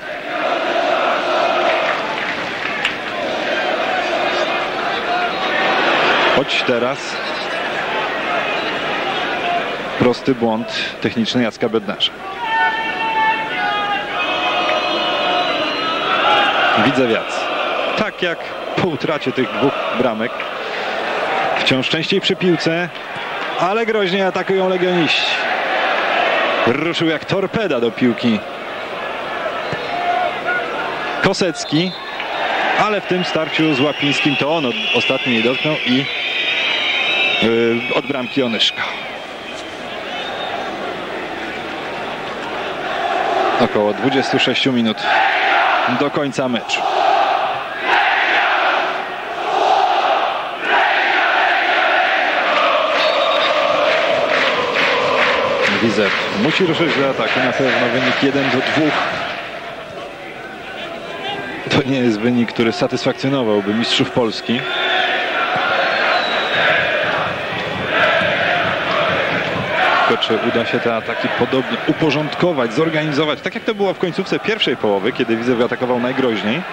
S1: Choć teraz prosty błąd techniczny Jacka Bednarza. Widzewiacy, tak jak po utracie tych dwóch bramek, wciąż częściej przy piłce, ale groźnie atakują legioniści. Ruszył jak torpeda do piłki Kosecki, ale w tym starciu z Łapińskim to on ostatni jej dotknął i od bramki Onyszka. Około 26 minut do końca meczu. Widzew musi ruszyć do ataku, na pewno wynik 1-2. To nie jest wynik, który satysfakcjonowałby mistrzów Polski. Tylko czy uda się te ataki podobnie uporządkować, zorganizować, tak jak to było w końcówce pierwszej połowy, kiedy Widzew atakował najgroźniej.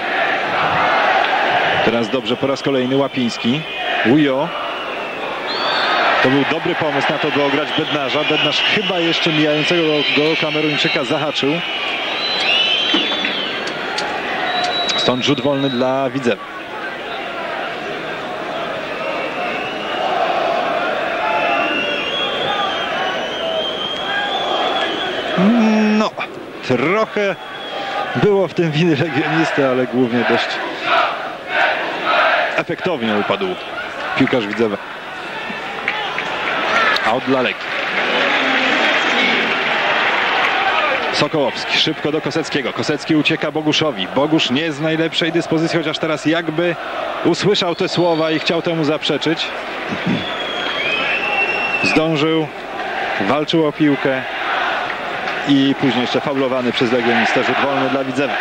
S1: Teraz dobrze po raz kolejny Łapiński. Ujo. To był dobry pomysł na to, by ograć Bednarza. Bednarz chyba jeszcze mijającego go Kameruńczyka zahaczył. Stąd rzut wolny dla Widzewa. No, trochę było w tym winy legionisty, ale głównie dość efektownie upadł piłkarz Widzewa. Out dla Legii. Sokołowski szybko do Koseckiego. Kosecki ucieka Boguszowi. Bogusz nie jest w najlepszej dyspozycji, chociaż teraz jakby usłyszał te słowa i chciał temu zaprzeczyć. Zdążył, walczył o piłkę i później jeszcze faulowany przez legionistę. Rzut wolny dla Widzewa.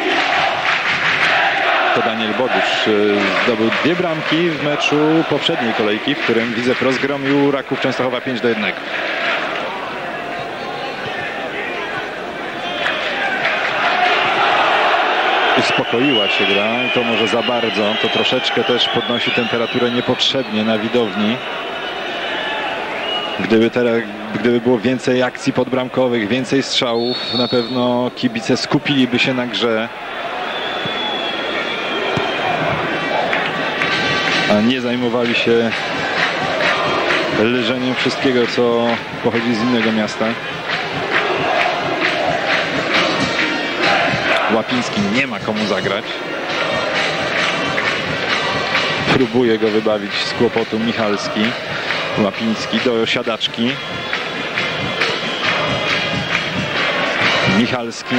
S1: To Daniel Bogusz zdobył 2 bramki w meczu poprzedniej kolejki, w którym Widzew rozgromił Raków Częstochowa 5-1. Uspokoiła się gra i to może za bardzo. To troszeczkę też podnosi temperaturę niepotrzebnie na widowni. Gdyby było więcej akcji podbramkowych, więcej strzałów, na pewno kibice skupiliby się na grze, a nie zajmowali się leżeniem wszystkiego, co pochodzi z innego miasta. Łapiński nie ma komu zagrać. Próbuje go wybawić z kłopotu Michalski. Łapiński do siadaczki. Michalski.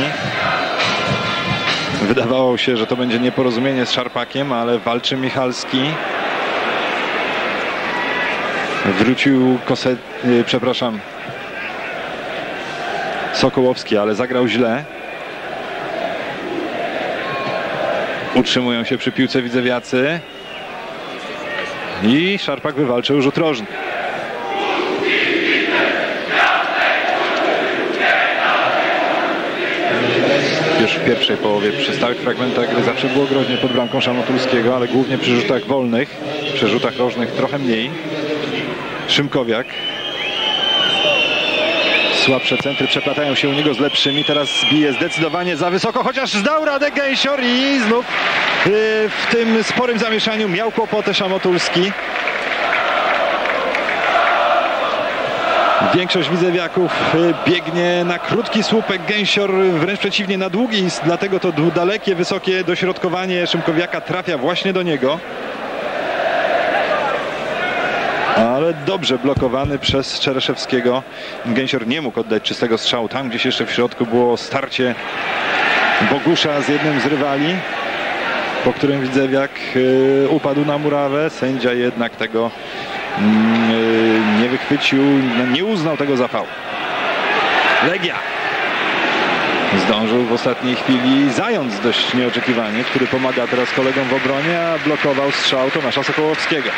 S1: Wydawało się, że to będzie nieporozumienie z Szarpakiem, ale walczy Michalski. Wrócił Sokołowski, ale zagrał źle. Utrzymują się przy piłce widzewiacy. I Szarpak wywalczył rzut rożny. Już w pierwszej połowie przy stałych fragmentach gry zawsze było groźnie pod bramką Szamotulskiego, ale głównie przy rzutach wolnych, przy rzutach rożnych trochę mniej. Szymkowiak. Słabsze centry przeplatają się u niego z lepszymi. Teraz bije zdecydowanie za wysoko, chociaż zdał radę Gęsior i znów w tym sporym zamieszaniu miał kłopoty Szamotulski. Większość widzewiaków biegnie na krótki słupek, Gęsior wręcz przeciwnie na długi, dlatego to dalekie, wysokie dośrodkowanie Szymkowiaka trafia właśnie do niego. Ale dobrze blokowany przez Czereszewskiego. Gęsior nie mógł oddać czystego strzału. Tam gdzieś jeszcze w środku było starcie Bogusza z jednym z rywali, po którym widzewiak upadł na murawę. Sędzia jednak tego nie wychwycił, nie uznał tego za faul. Legia zdążył w ostatniej chwili Zając dość nieoczekiwanie, który pomaga teraz kolegom w obronie, a blokował strzał Tomasza Sokołowskiego.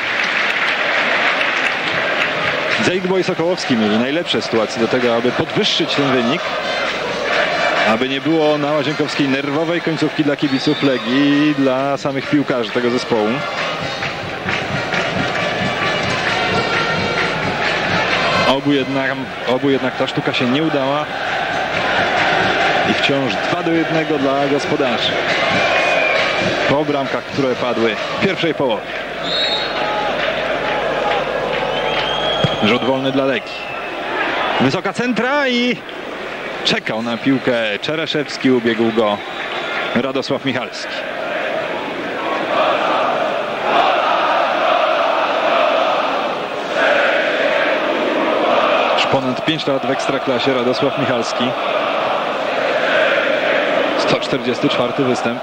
S1: Zejgbo i Sokołowski mieli najlepsze sytuacje do tego, aby podwyższyć ten wynik, aby nie było na Łazienkowskiej nerwowej końcówki dla kibiców Legii i dla samych piłkarzy tego zespołu. Obu jednak ta sztuka się nie udała i wciąż 2-1 dla gospodarzy po bramkach, które padły w pierwszej połowie. Rzut wolny dla Legii. Wysoka centra i czekał na piłkę Czereszewski, ubiegł go Radosław Michalski. Już ponad 5 lat w Ekstraklasie Radosław Michalski. 144 występ.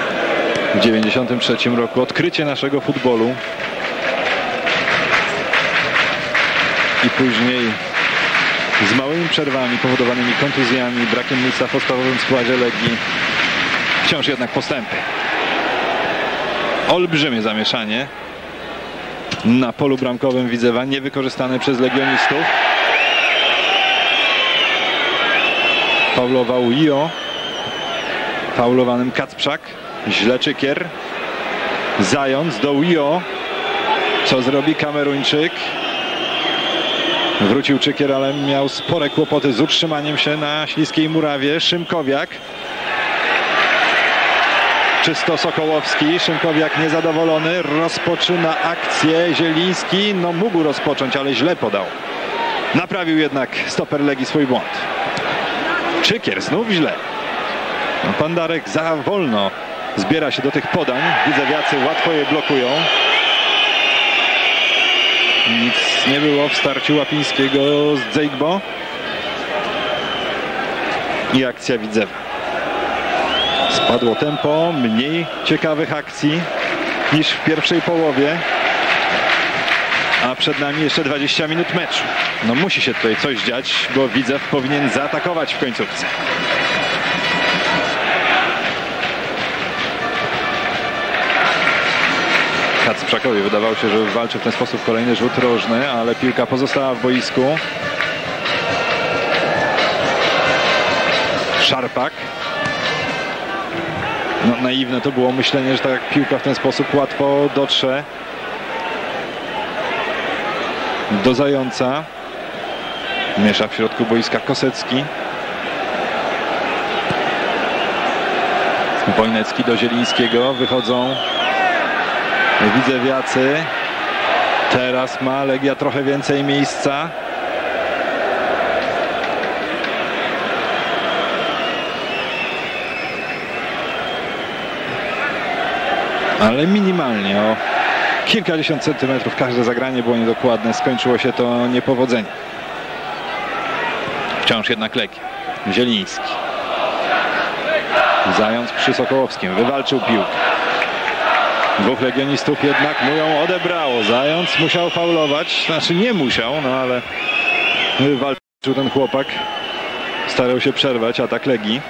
S1: W 1993 roku odkrycie naszego futbolu. i później z małymi przerwami powodowanymi kontuzjami, brakiem miejsca w podstawowym składzie Legii, wciąż jednak postępy. Olbrzymie zamieszanie na polu bramkowym Widzewa, niewykorzystane przez legionistów. Faulował Io, faulowanym Kacprzak, źle Czykier, Zając do Io. Co zrobi Kameruńczyk? Wrócił Czykier, ale miał spore kłopoty z utrzymaniem się na śliskiej murawie. Szymkowiak. Czysto Sokołowski. Szymkowiak niezadowolony. Rozpoczyna akcję. Zieliński no mógł rozpocząć, ale źle podał. Naprawił jednak stoper Legii swój błąd. Czykier znów źle. No, Pandarek za wolno zbiera się do tych podań. Widzewiacy łatwo je blokują. Nic nie było w starciu Łapińskiego z Dzejgbo. I akcja Widzewa. Spadło tempo, mniej ciekawych akcji niż w pierwszej połowie. A przed nami jeszcze 20 minut meczu. No musi się tutaj coś dziać, bo Widzew powinien zaatakować w końcówce. Kacprzakowi wydawało się, że walczy w ten sposób kolejny rzut rożny, ale piłka pozostała w boisku. Szarpak. No, naiwne to było myślenie, że tak piłka w ten sposób łatwo dotrze do Zająca. Miesza w środku boiska Kosecki. Wojnecki do Zielińskiego. Wychodzą widzewiacy. Teraz ma Legia trochę więcej miejsca. Ale minimalnie, o kilkadziesiąt centymetrów. Każde zagranie było niedokładne. Skończyło się to niepowodzeniem. Wciąż jednak Legia. Zieliński. Zając przy Sokołowskim. Wywalczył piłkę. Dwóch legionistów jednak mu ją odebrało. Zając musiał faulować. Znaczy nie musiał, no ale wywalczył ten chłopak. Starał się przerwać atak Legii.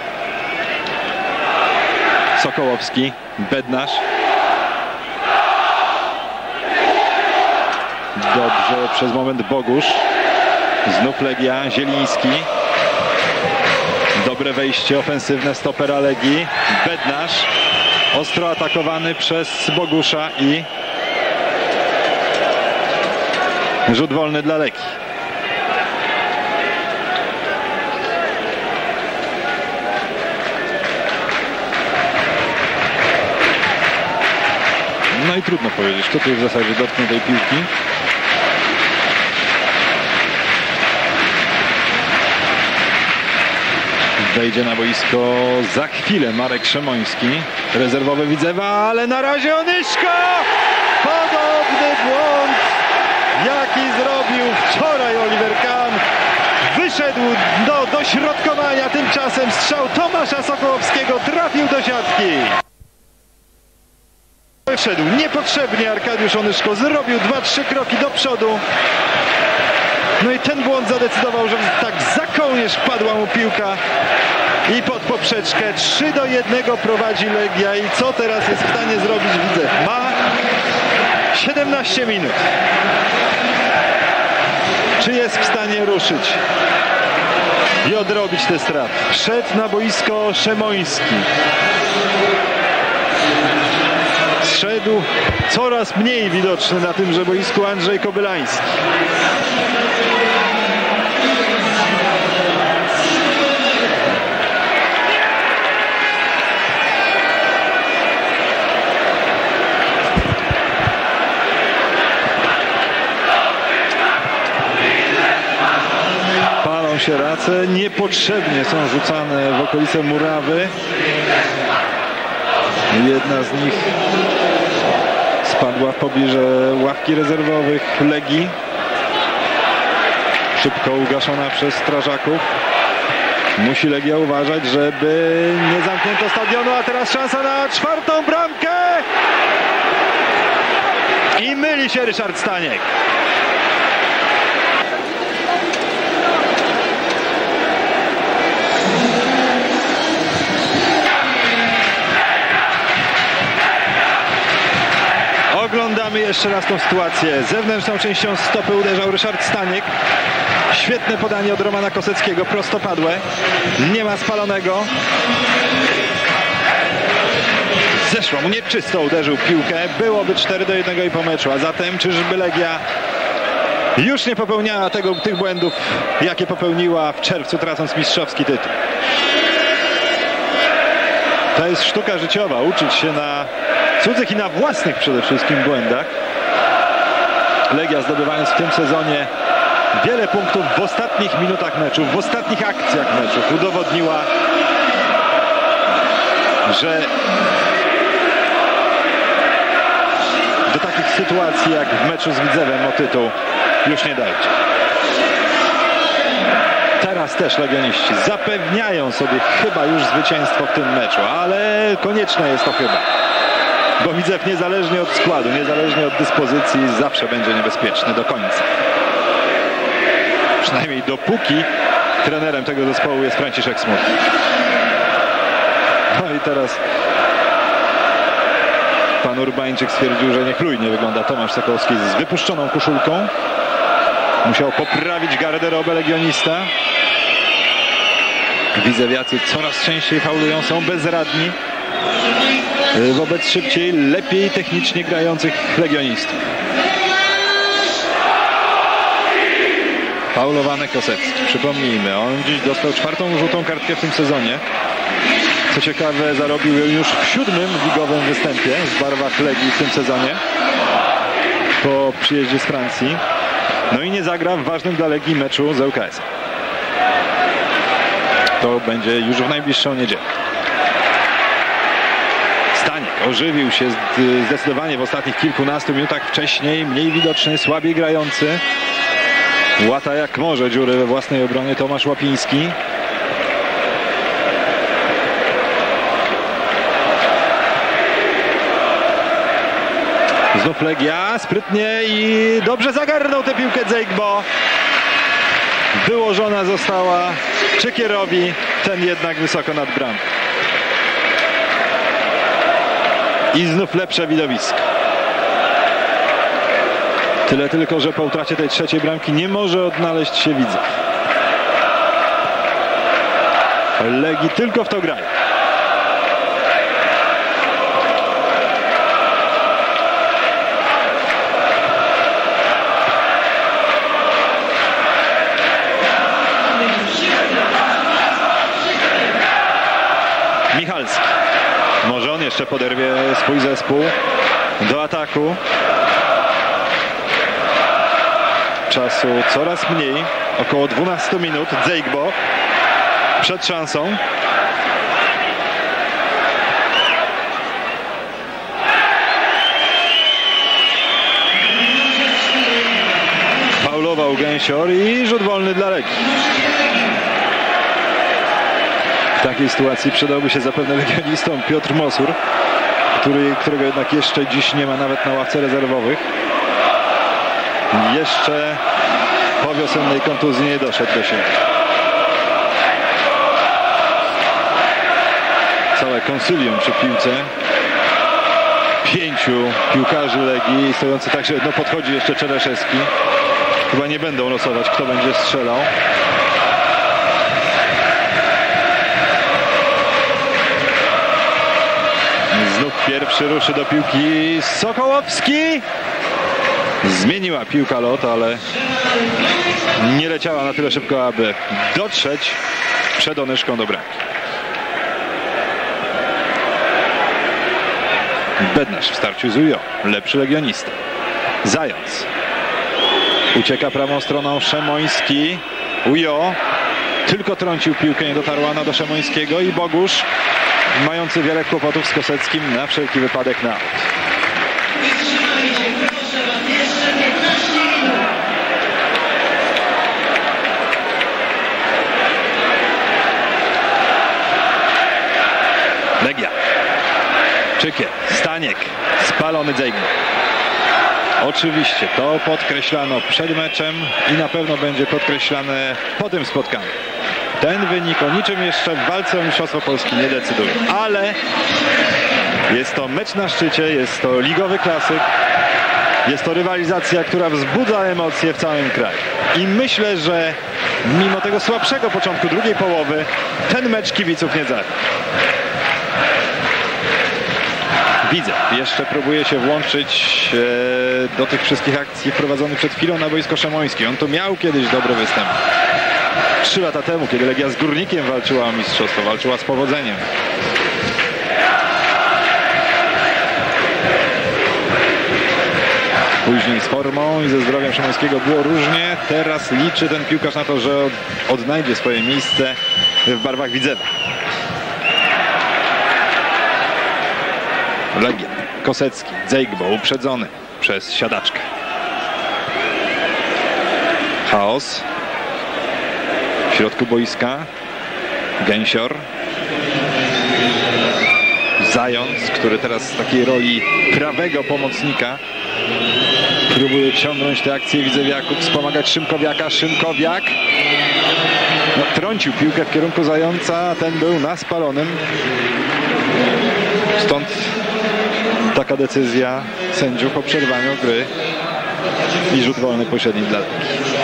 S1: Sokołowski. Bednarz. Dobrze przez moment Bogusz. Znów Legia. Zieliński. Dobre wejście ofensywne stopera Legii. Bednarz. Ostro atakowany przez Bogusza i rzut wolny dla Legii. No i trudno powiedzieć, kto tu w zasadzie dotknął tej piłki. Wejdzie na boisko za chwilę Marek Szemoński, rezerwowy Widzewa, ale na razie Onyszko! Podobny błąd, jaki zrobił wczoraj Oliver Kahn. Wyszedł do dośrodkowania, tymczasem strzał Tomasza Sokołowskiego trafił do siatki. Wyszedł niepotrzebnie Arkadiusz Onyszko, zrobił 2-3 kroki do przodu. No i ten błąd zadecydował, że tak za kołnierz padła mu piłka i pod poprzeczkę. 3-1 prowadzi Legia i co teraz jest w stanie zrobić Widzew? Ma 17 minut. Czy jest w stanie ruszyć i odrobić te straty? Wszedł na boisko Szemoński. Zszedł coraz mniej widoczny na tymże boisku Andrzej Kobylański. Palą się race, niepotrzebnie są rzucane w okolice murawy. Jedna z nich spadła w pobliże ławki rezerwowych Legii. Szybko ugaszona przez strażaków. Musi Legia uważać, żeby nie zamknięto stadionu, a teraz szansa na czwartą bramkę. I myli się Ryszard Staniek. Mamy jeszcze raz tą sytuację. Zewnętrzną częścią stopy uderzał Ryszard Staniek. Świetne podanie od Romana Koseckiego, prostopadłe. Nie ma spalonego. Zeszło mu nieczysto, uderzył piłkę. Byłoby 4-1 i po meczu. A zatem czyżby Legia już nie popełniała tych błędów, jakie popełniła w czerwcu, tracąc mistrzowski tytuł? To jest sztuka życiowa, uczyć się na cudzych i na własnych przede wszystkim błędach. Legia, zdobywając w tym sezonie wiele punktów w ostatnich minutach meczów, w ostatnich akcjach meczów, udowodniła, że do takich sytuacji jak w meczu z Widzewem o tytuł już nie dojdzie. Teraz też legioniści zapewniają sobie chyba już zwycięstwo w tym meczu, ale konieczne jest to chyba. Bo Widzew niezależnie od składu, niezależnie od dyspozycji zawsze będzie niebezpieczny do końca. Przynajmniej dopóki trenerem tego zespołu jest Franciszek Smutny. No i teraz pan Urbańczyk stwierdził, że niechlujnie wygląda Tomasz Sokołowski z wypuszczoną koszulką. Musiał poprawić garderobę legionista. Widzewiacy coraz częściej faulują, są bezradni wobec szybciej, lepiej technicznie grających legionistów. Faulowany Kosecki, przypomnijmy, on dziś dostał 4. żółtą kartkę w tym sezonie. Co ciekawe, zarobił ją już w 7. ligowym występie w barwach Legii w tym sezonie po przyjeździe z Francji. No i nie zagra w ważnym dla Legii meczu z ŁKS. To będzie już w najbliższą niedzielę. Staniek ożywił się zdecydowanie w ostatnich kilkunastu minutach wcześniej. Mniej widoczny, słabiej grający. Łata jak może dziury we własnej obronie Tomasz Łapiński. Znów Legia, sprytnie i dobrze zagarnął tę piłkę Dzejgbo. Wyłożona została Czykierowi, ten jednak wysoko nad bramką. I znów lepsze widowisko. Tyle tylko, że po utracie tej 3. bramki nie może odnaleźć się Widzew. Legii tylko w to grają. Michalski. Może on jeszcze poderwie swój zespół do ataku. Czasu coraz mniej. Około 12 minut. Dzejgbo przed szansą. Faulował Gęsior i rzut wolny dla Legii. W takiej sytuacji przydałby się zapewne legionistom Piotr Mosur, którego jednak jeszcze dziś nie ma nawet na ławce rezerwowych. Jeszcze po wiosennej kontuzji nie doszedł do siebie. Całe konsylium przy piłce. 5 piłkarzy Legii, stojący tak, że podchodzi jeszcze Czereszewski. Chyba nie będą losować, kto będzie strzelał. Znów pierwszy ruszy do piłki Sokołowski. Zmieniła piłka lot, ale nie leciała na tyle szybko, aby dotrzeć przed Onyszką do bramki. Bednarz w starciu z Ujo. Lepszy legionista. Zając. Ucieka prawą stroną Szemoński. Ujo tylko trącił piłkę, nie dotarła ona do Szemońskiego i Bogusz, mający wiele kłopotów z Koseckim, na wszelki wypadek na aut. Legia. Czykier, Staniek, spalony Dzejgbo. Oczywiście to podkreślano przed meczem i na pewno będzie podkreślane po tym spotkaniu. Ten wynik o niczym jeszcze w walce o mistrzostwo Polski nie decyduje. Ale jest to mecz na szczycie, jest to ligowy klasyk. Jest to rywalizacja, która wzbudza emocje w całym kraju. I myślę, że mimo tego słabszego początku drugiej połowy ten mecz kibiców nie zawiedzie. Widzę, jeszcze próbuje się włączyć do tych wszystkich akcji wprowadzonych przed chwilą na boisko Szamoński. On tu miał kiedyś dobry występ. 3 lata temu, kiedy Legia z Górnikiem walczyła o mistrzostwo, walczyła z powodzeniem. Później z formą i ze zdrowiem Szymańskiego było różnie. Teraz liczy ten piłkarz na to, że odnajdzie swoje miejsce w barwach Widzewa. Legia, Kosecki, Dzejgbo uprzedzony przez Siadaczkę. Chaos w środku boiska. Gęsior. Zając, który teraz z takiej roli prawego pomocnika próbuje ciągnąć te akcje Widzewiaków, wspomagać Szymkowiaka. Szymkowiak trącił piłkę w kierunku Zająca, a ten był na spalonym. Stąd taka decyzja sędziów o przerwaniu gry i rzut wolny pośredni dla Legii.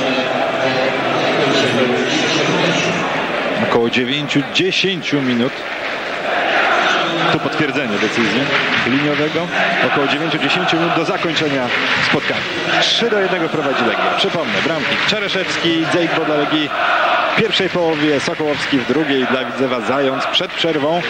S1: Około 9-10 minut. Tu potwierdzenie decyzji liniowego. Około 9-10 minut do zakończenia spotkania. 3-1 prowadzi Legia. Przypomnę, bramki Czereszewski, Dzejgbo dla Legii w pierwszej połowie, Sokołowski w drugiej, dla Widzewa Zając przed przerwą.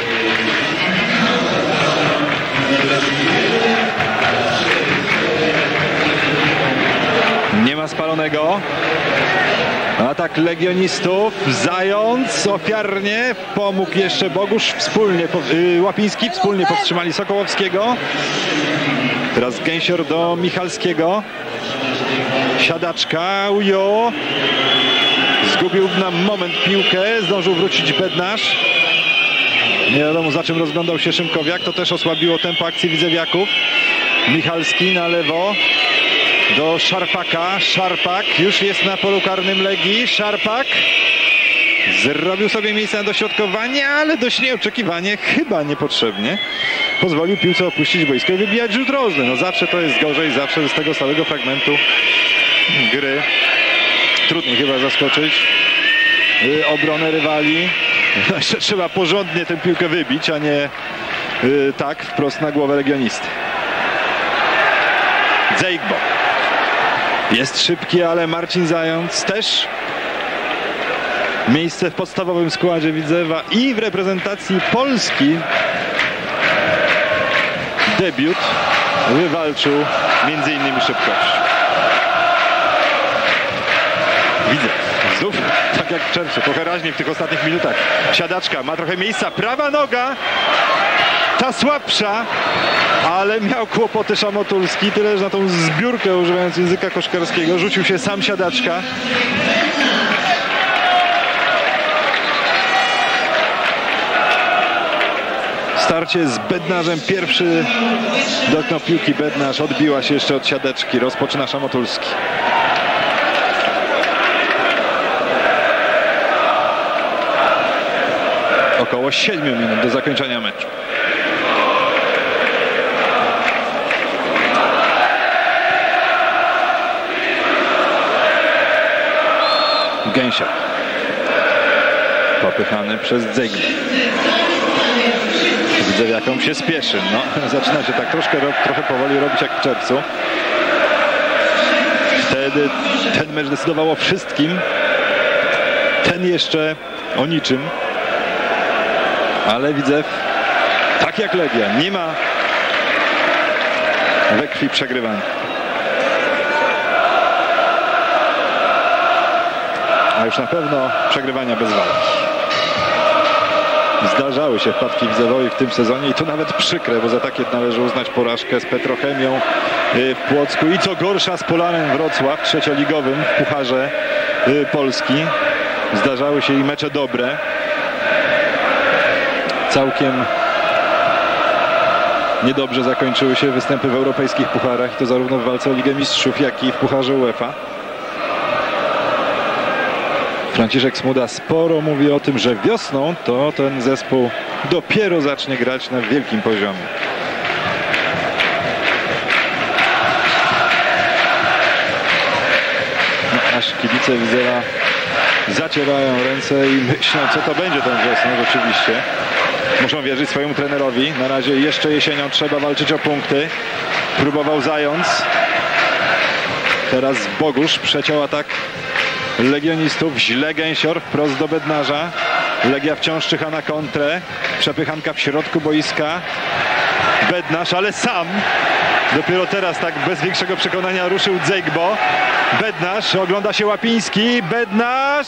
S1: Nie ma spalonego. Atak legionistów. Zając ofiarnie pomógł jeszcze Bogusz. Łapiński wspólnie powstrzymali Sokołowskiego. Teraz Gęsior do Michalskiego. Siadaczka. Ujo. Zgubił na moment piłkę. Zdążył wrócić Bednarz. Nie wiadomo, za czym rozglądał się Szymkowiak. To też osłabiło tempo akcji Widzewiaków. Michalski na lewo. Do Szarpaka. Szarpak już jest na polu karnym Legii. Szarpak zrobił sobie miejsce na dośrodkowanie, ale dość nieoczekiwanie, chyba niepotrzebnie, pozwolił piłce opuścić boisko i wybijać rzut rożny. No zawsze to jest gorzej, zawsze z tego stałego fragmentu gry trudniej chyba zaskoczyć obronę rywali. No jeszcze trzeba porządnie tę piłkę wybić, a nie tak wprost na głowę legionisty. Dzejgbo. Jest szybki, ale Marcin Zając też miejsce w podstawowym składzie Widzewa i w reprezentacji Polski. Debiut wywalczył m.in. szybkość. Widzew znów, tak jak w czerwcu, trochę raźniej w tych ostatnich minutach. Siadaczka ma trochę miejsca, prawa noga, ta słabsza, ale miał kłopoty Szamotulski, tyle że na tą zbiórkę, używając języka koszkarskiego, rzucił się sam Siadaczka. Starcie z Bednarzem, pierwszy dotknął piłki Bednarz, odbiła się jeszcze od Siadaczki, rozpoczyna Szamotulski. Około 7 minut do zakończenia meczu. Gęsior popychany przez Dzejgbo. Widzę, jaką się spieszy. No, zaczyna się tak trochę powoli robić jak w czerwcu. Wtedy ten mecz decydował o wszystkim. Ten jeszcze o niczym. Ale Widzew, tak jak Legia, nie ma we krwi przegrywania. A już na pewno przegrywania bez walki. Zdarzały się wpadki Widzewowi w tym sezonie i to nawet przykre, bo za takie należy uznać porażkę z Petrochemią w Płocku i co gorsza z Polanem Wrocław, trzecioligowym w Pucharze Polski. Zdarzały się i mecze dobre. Całkiem niedobrze zakończyły się występy w europejskich pucharach i to zarówno w walce o Ligę Mistrzów, jak i w Pucharze UEFA. Franciszek Smuda sporo mówi o tym, że wiosną to ten zespół dopiero zacznie grać na wielkim poziomie. kibice Widzewa zacierają ręce i myślą, co to będzie tą wiosną rzeczywiście. Muszą wierzyć swojemu trenerowi. Na razie jeszcze jesienią trzeba walczyć o punkty. Próbował Zając. Teraz Bogusz przeciął atak legionistów. Źle Gęsior wprost do Bednarza. Legia wciąż czyha na kontrę. Przepychanka w środku boiska. Bednarz, ale sam. Dopiero teraz tak bez większego przekonania ruszył Dzejgbo. Bednarz, ogląda się Łapiński. Bednarz!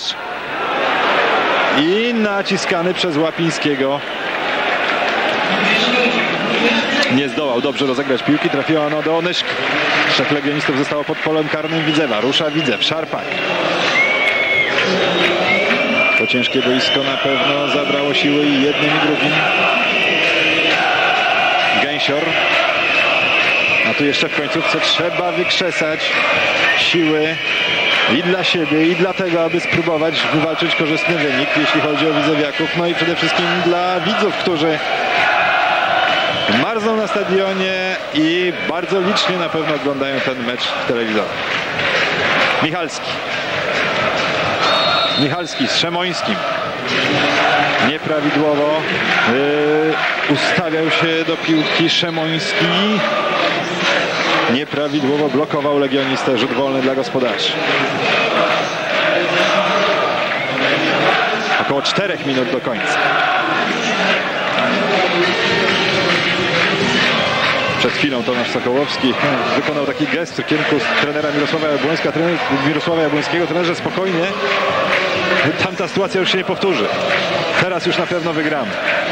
S1: I naciskany przez Łapińskiego. Nie zdołał dobrze rozegrać piłki. Trafiła ona do Onyszki. 3 legionistów zostało pod polem karnym Widzewa. Rusza Widzew. Szarpak. To ciężkie boisko na pewno zabrało siły i jednym i drugim. Gęsior. A tu jeszcze w końcówce trzeba wykrzesać siły i dla siebie, i dla tego, aby spróbować wywalczyć korzystny wynik, jeśli chodzi o widzewiaków. No i przede wszystkim dla widzów, którzy marzną na stadionie i bardzo licznie na pewno oglądają ten mecz w telewizorze. Michalski. Michalski z Szemońskim. Nieprawidłowo ustawiał się do piłki Szemoński. Nieprawidłowo blokował legionistę. Rzut wolny dla gospodarzy. Około 4 minut do końca. Przed chwilą Tomasz Sokołowski wykonał taki gest w kierunku trenera Mirosława Jabłońska. Trener Mirosława Jabłońskiego, trenerze, spokojnie. Tamta sytuacja już się nie powtórzy. Teraz już na pewno wygramy.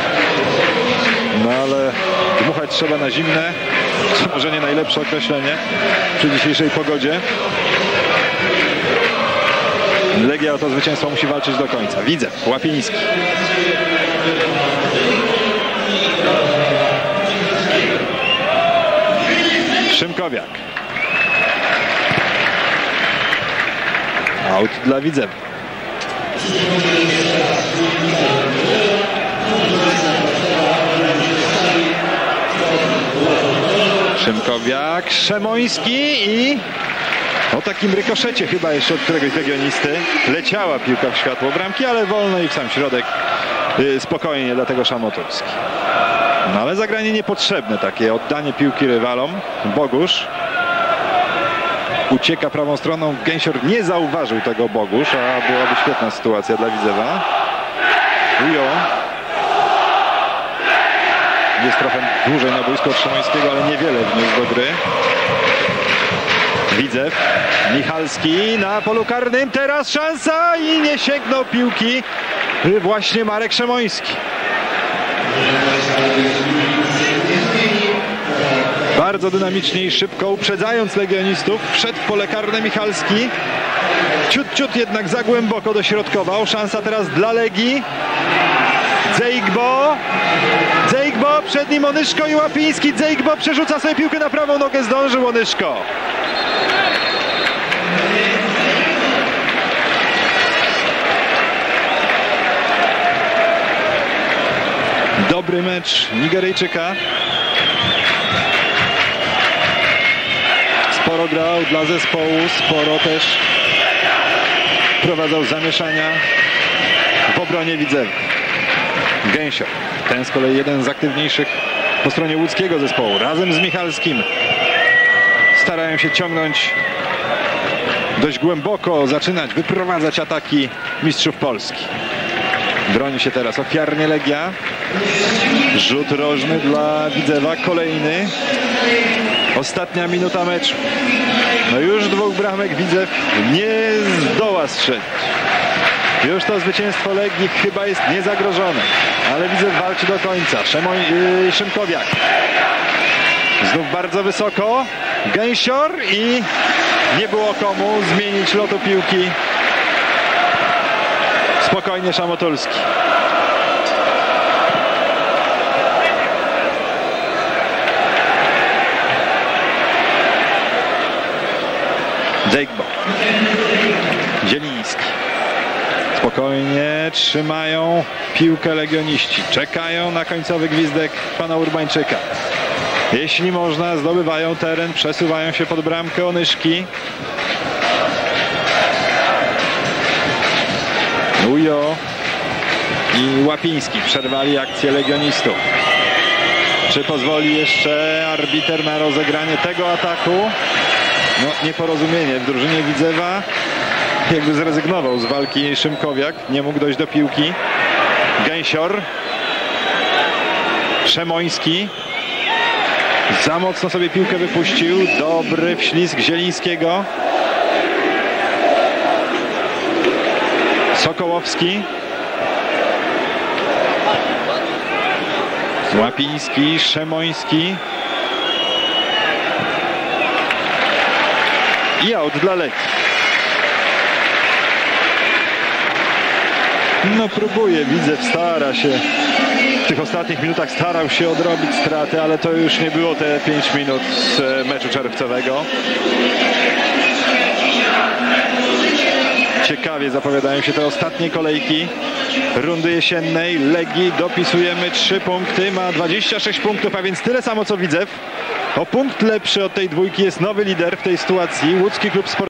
S1: No ale dmuchać trzeba na zimne. To może nie najlepsze określenie przy dzisiejszej pogodzie. Legia o to zwycięstwo musi walczyć do końca. Widzew, Łapiński. Szymkowiak. Aut dla Widzewa. Szymkowiak, Szemoński i o takim rykoszecie chyba jeszcze od któregoś legionisty. Leciała piłka w światło bramki, ale wolno i w sam środek. Spokojnie dla tego Szamotulski. No ale zagranie niepotrzebne, takie oddanie piłki rywalom. Bogusz ucieka prawą stroną. Gęsior nie zauważył tego Bogusz, a byłaby świetna sytuacja dla Widzewa. Ujo jest trochę dłużej na boisku od Szemońskiego, ale niewiele wniósł do gry. Widzew, Michalski na polu karnym, teraz szansa i nie sięgnął piłki właśnie Marek Szemoński. Bardzo dynamicznie i szybko, uprzedzając legionistów, wszedł w pole karne Michalski. Ciut jednak za głęboko dośrodkował. Szansa teraz dla Legii. Dzejgbo, przed nim Onyszko i Łapiński. Dzejgbo przerzuca sobie piłkę na prawą nogę, zdążył Onyszko. Dobry mecz Nigeryjczyka. Sporo grał dla zespołu, sporo też prowadzał zamieszania w obronie Widzewa. Gęsior, ten z kolei jeden z aktywniejszych po stronie łódzkiego zespołu. Razem z Michalskim starają się ciągnąć dość głęboko, zaczynać, wyprowadzać ataki mistrzów Polski. Broni się teraz ofiarnie Legia. Rzut rożny dla Widzewa, kolejny. Ostatnia minuta meczu. No już 2 bramek Widzew nie zdoła strzelić. Już to zwycięstwo Legii chyba jest niezagrożone. Ale Widzew walczy do końca. Szymkowiak. Znów bardzo wysoko. Gęsior i nie było komu zmienić lotu piłki. Spokojnie Szamotulski. Dzejgbo. Zieliński. Spokojnie trzymają piłkę legioniści. Czekają na końcowy gwizdek pana Urbańczyka. Jeśli można, zdobywają teren, przesuwają się pod bramkę Onyszki. Ujo i Łapiński przerwali akcję legionistów. Czy pozwoli jeszcze arbiter na rozegranie tego ataku? No, nieporozumienie w drużynie Widzewa. Jakby zrezygnował z walki Szymkowiak. Nie mógł dojść do piłki. Gęsior. Szemoński. Za mocno sobie piłkę wypuścił. Dobry wślizg Zielińskiego. Sokołowski. Łapiński, Szemoński. I out dla Legii. No próbuje, Widzew stara się. W tych ostatnich minutach starał się odrobić straty, ale to już nie było te 5 minut z meczu czerwcowego. Ciekawie zapowiadają się te ostatnie kolejki rundy jesiennej. Legii dopisujemy 3 punkty, ma 26 punktów, a więc tyle samo co Widzew. O punkt lepszy od tej dwójki jest nowy lider w tej sytuacji, łódzki klub sportowy.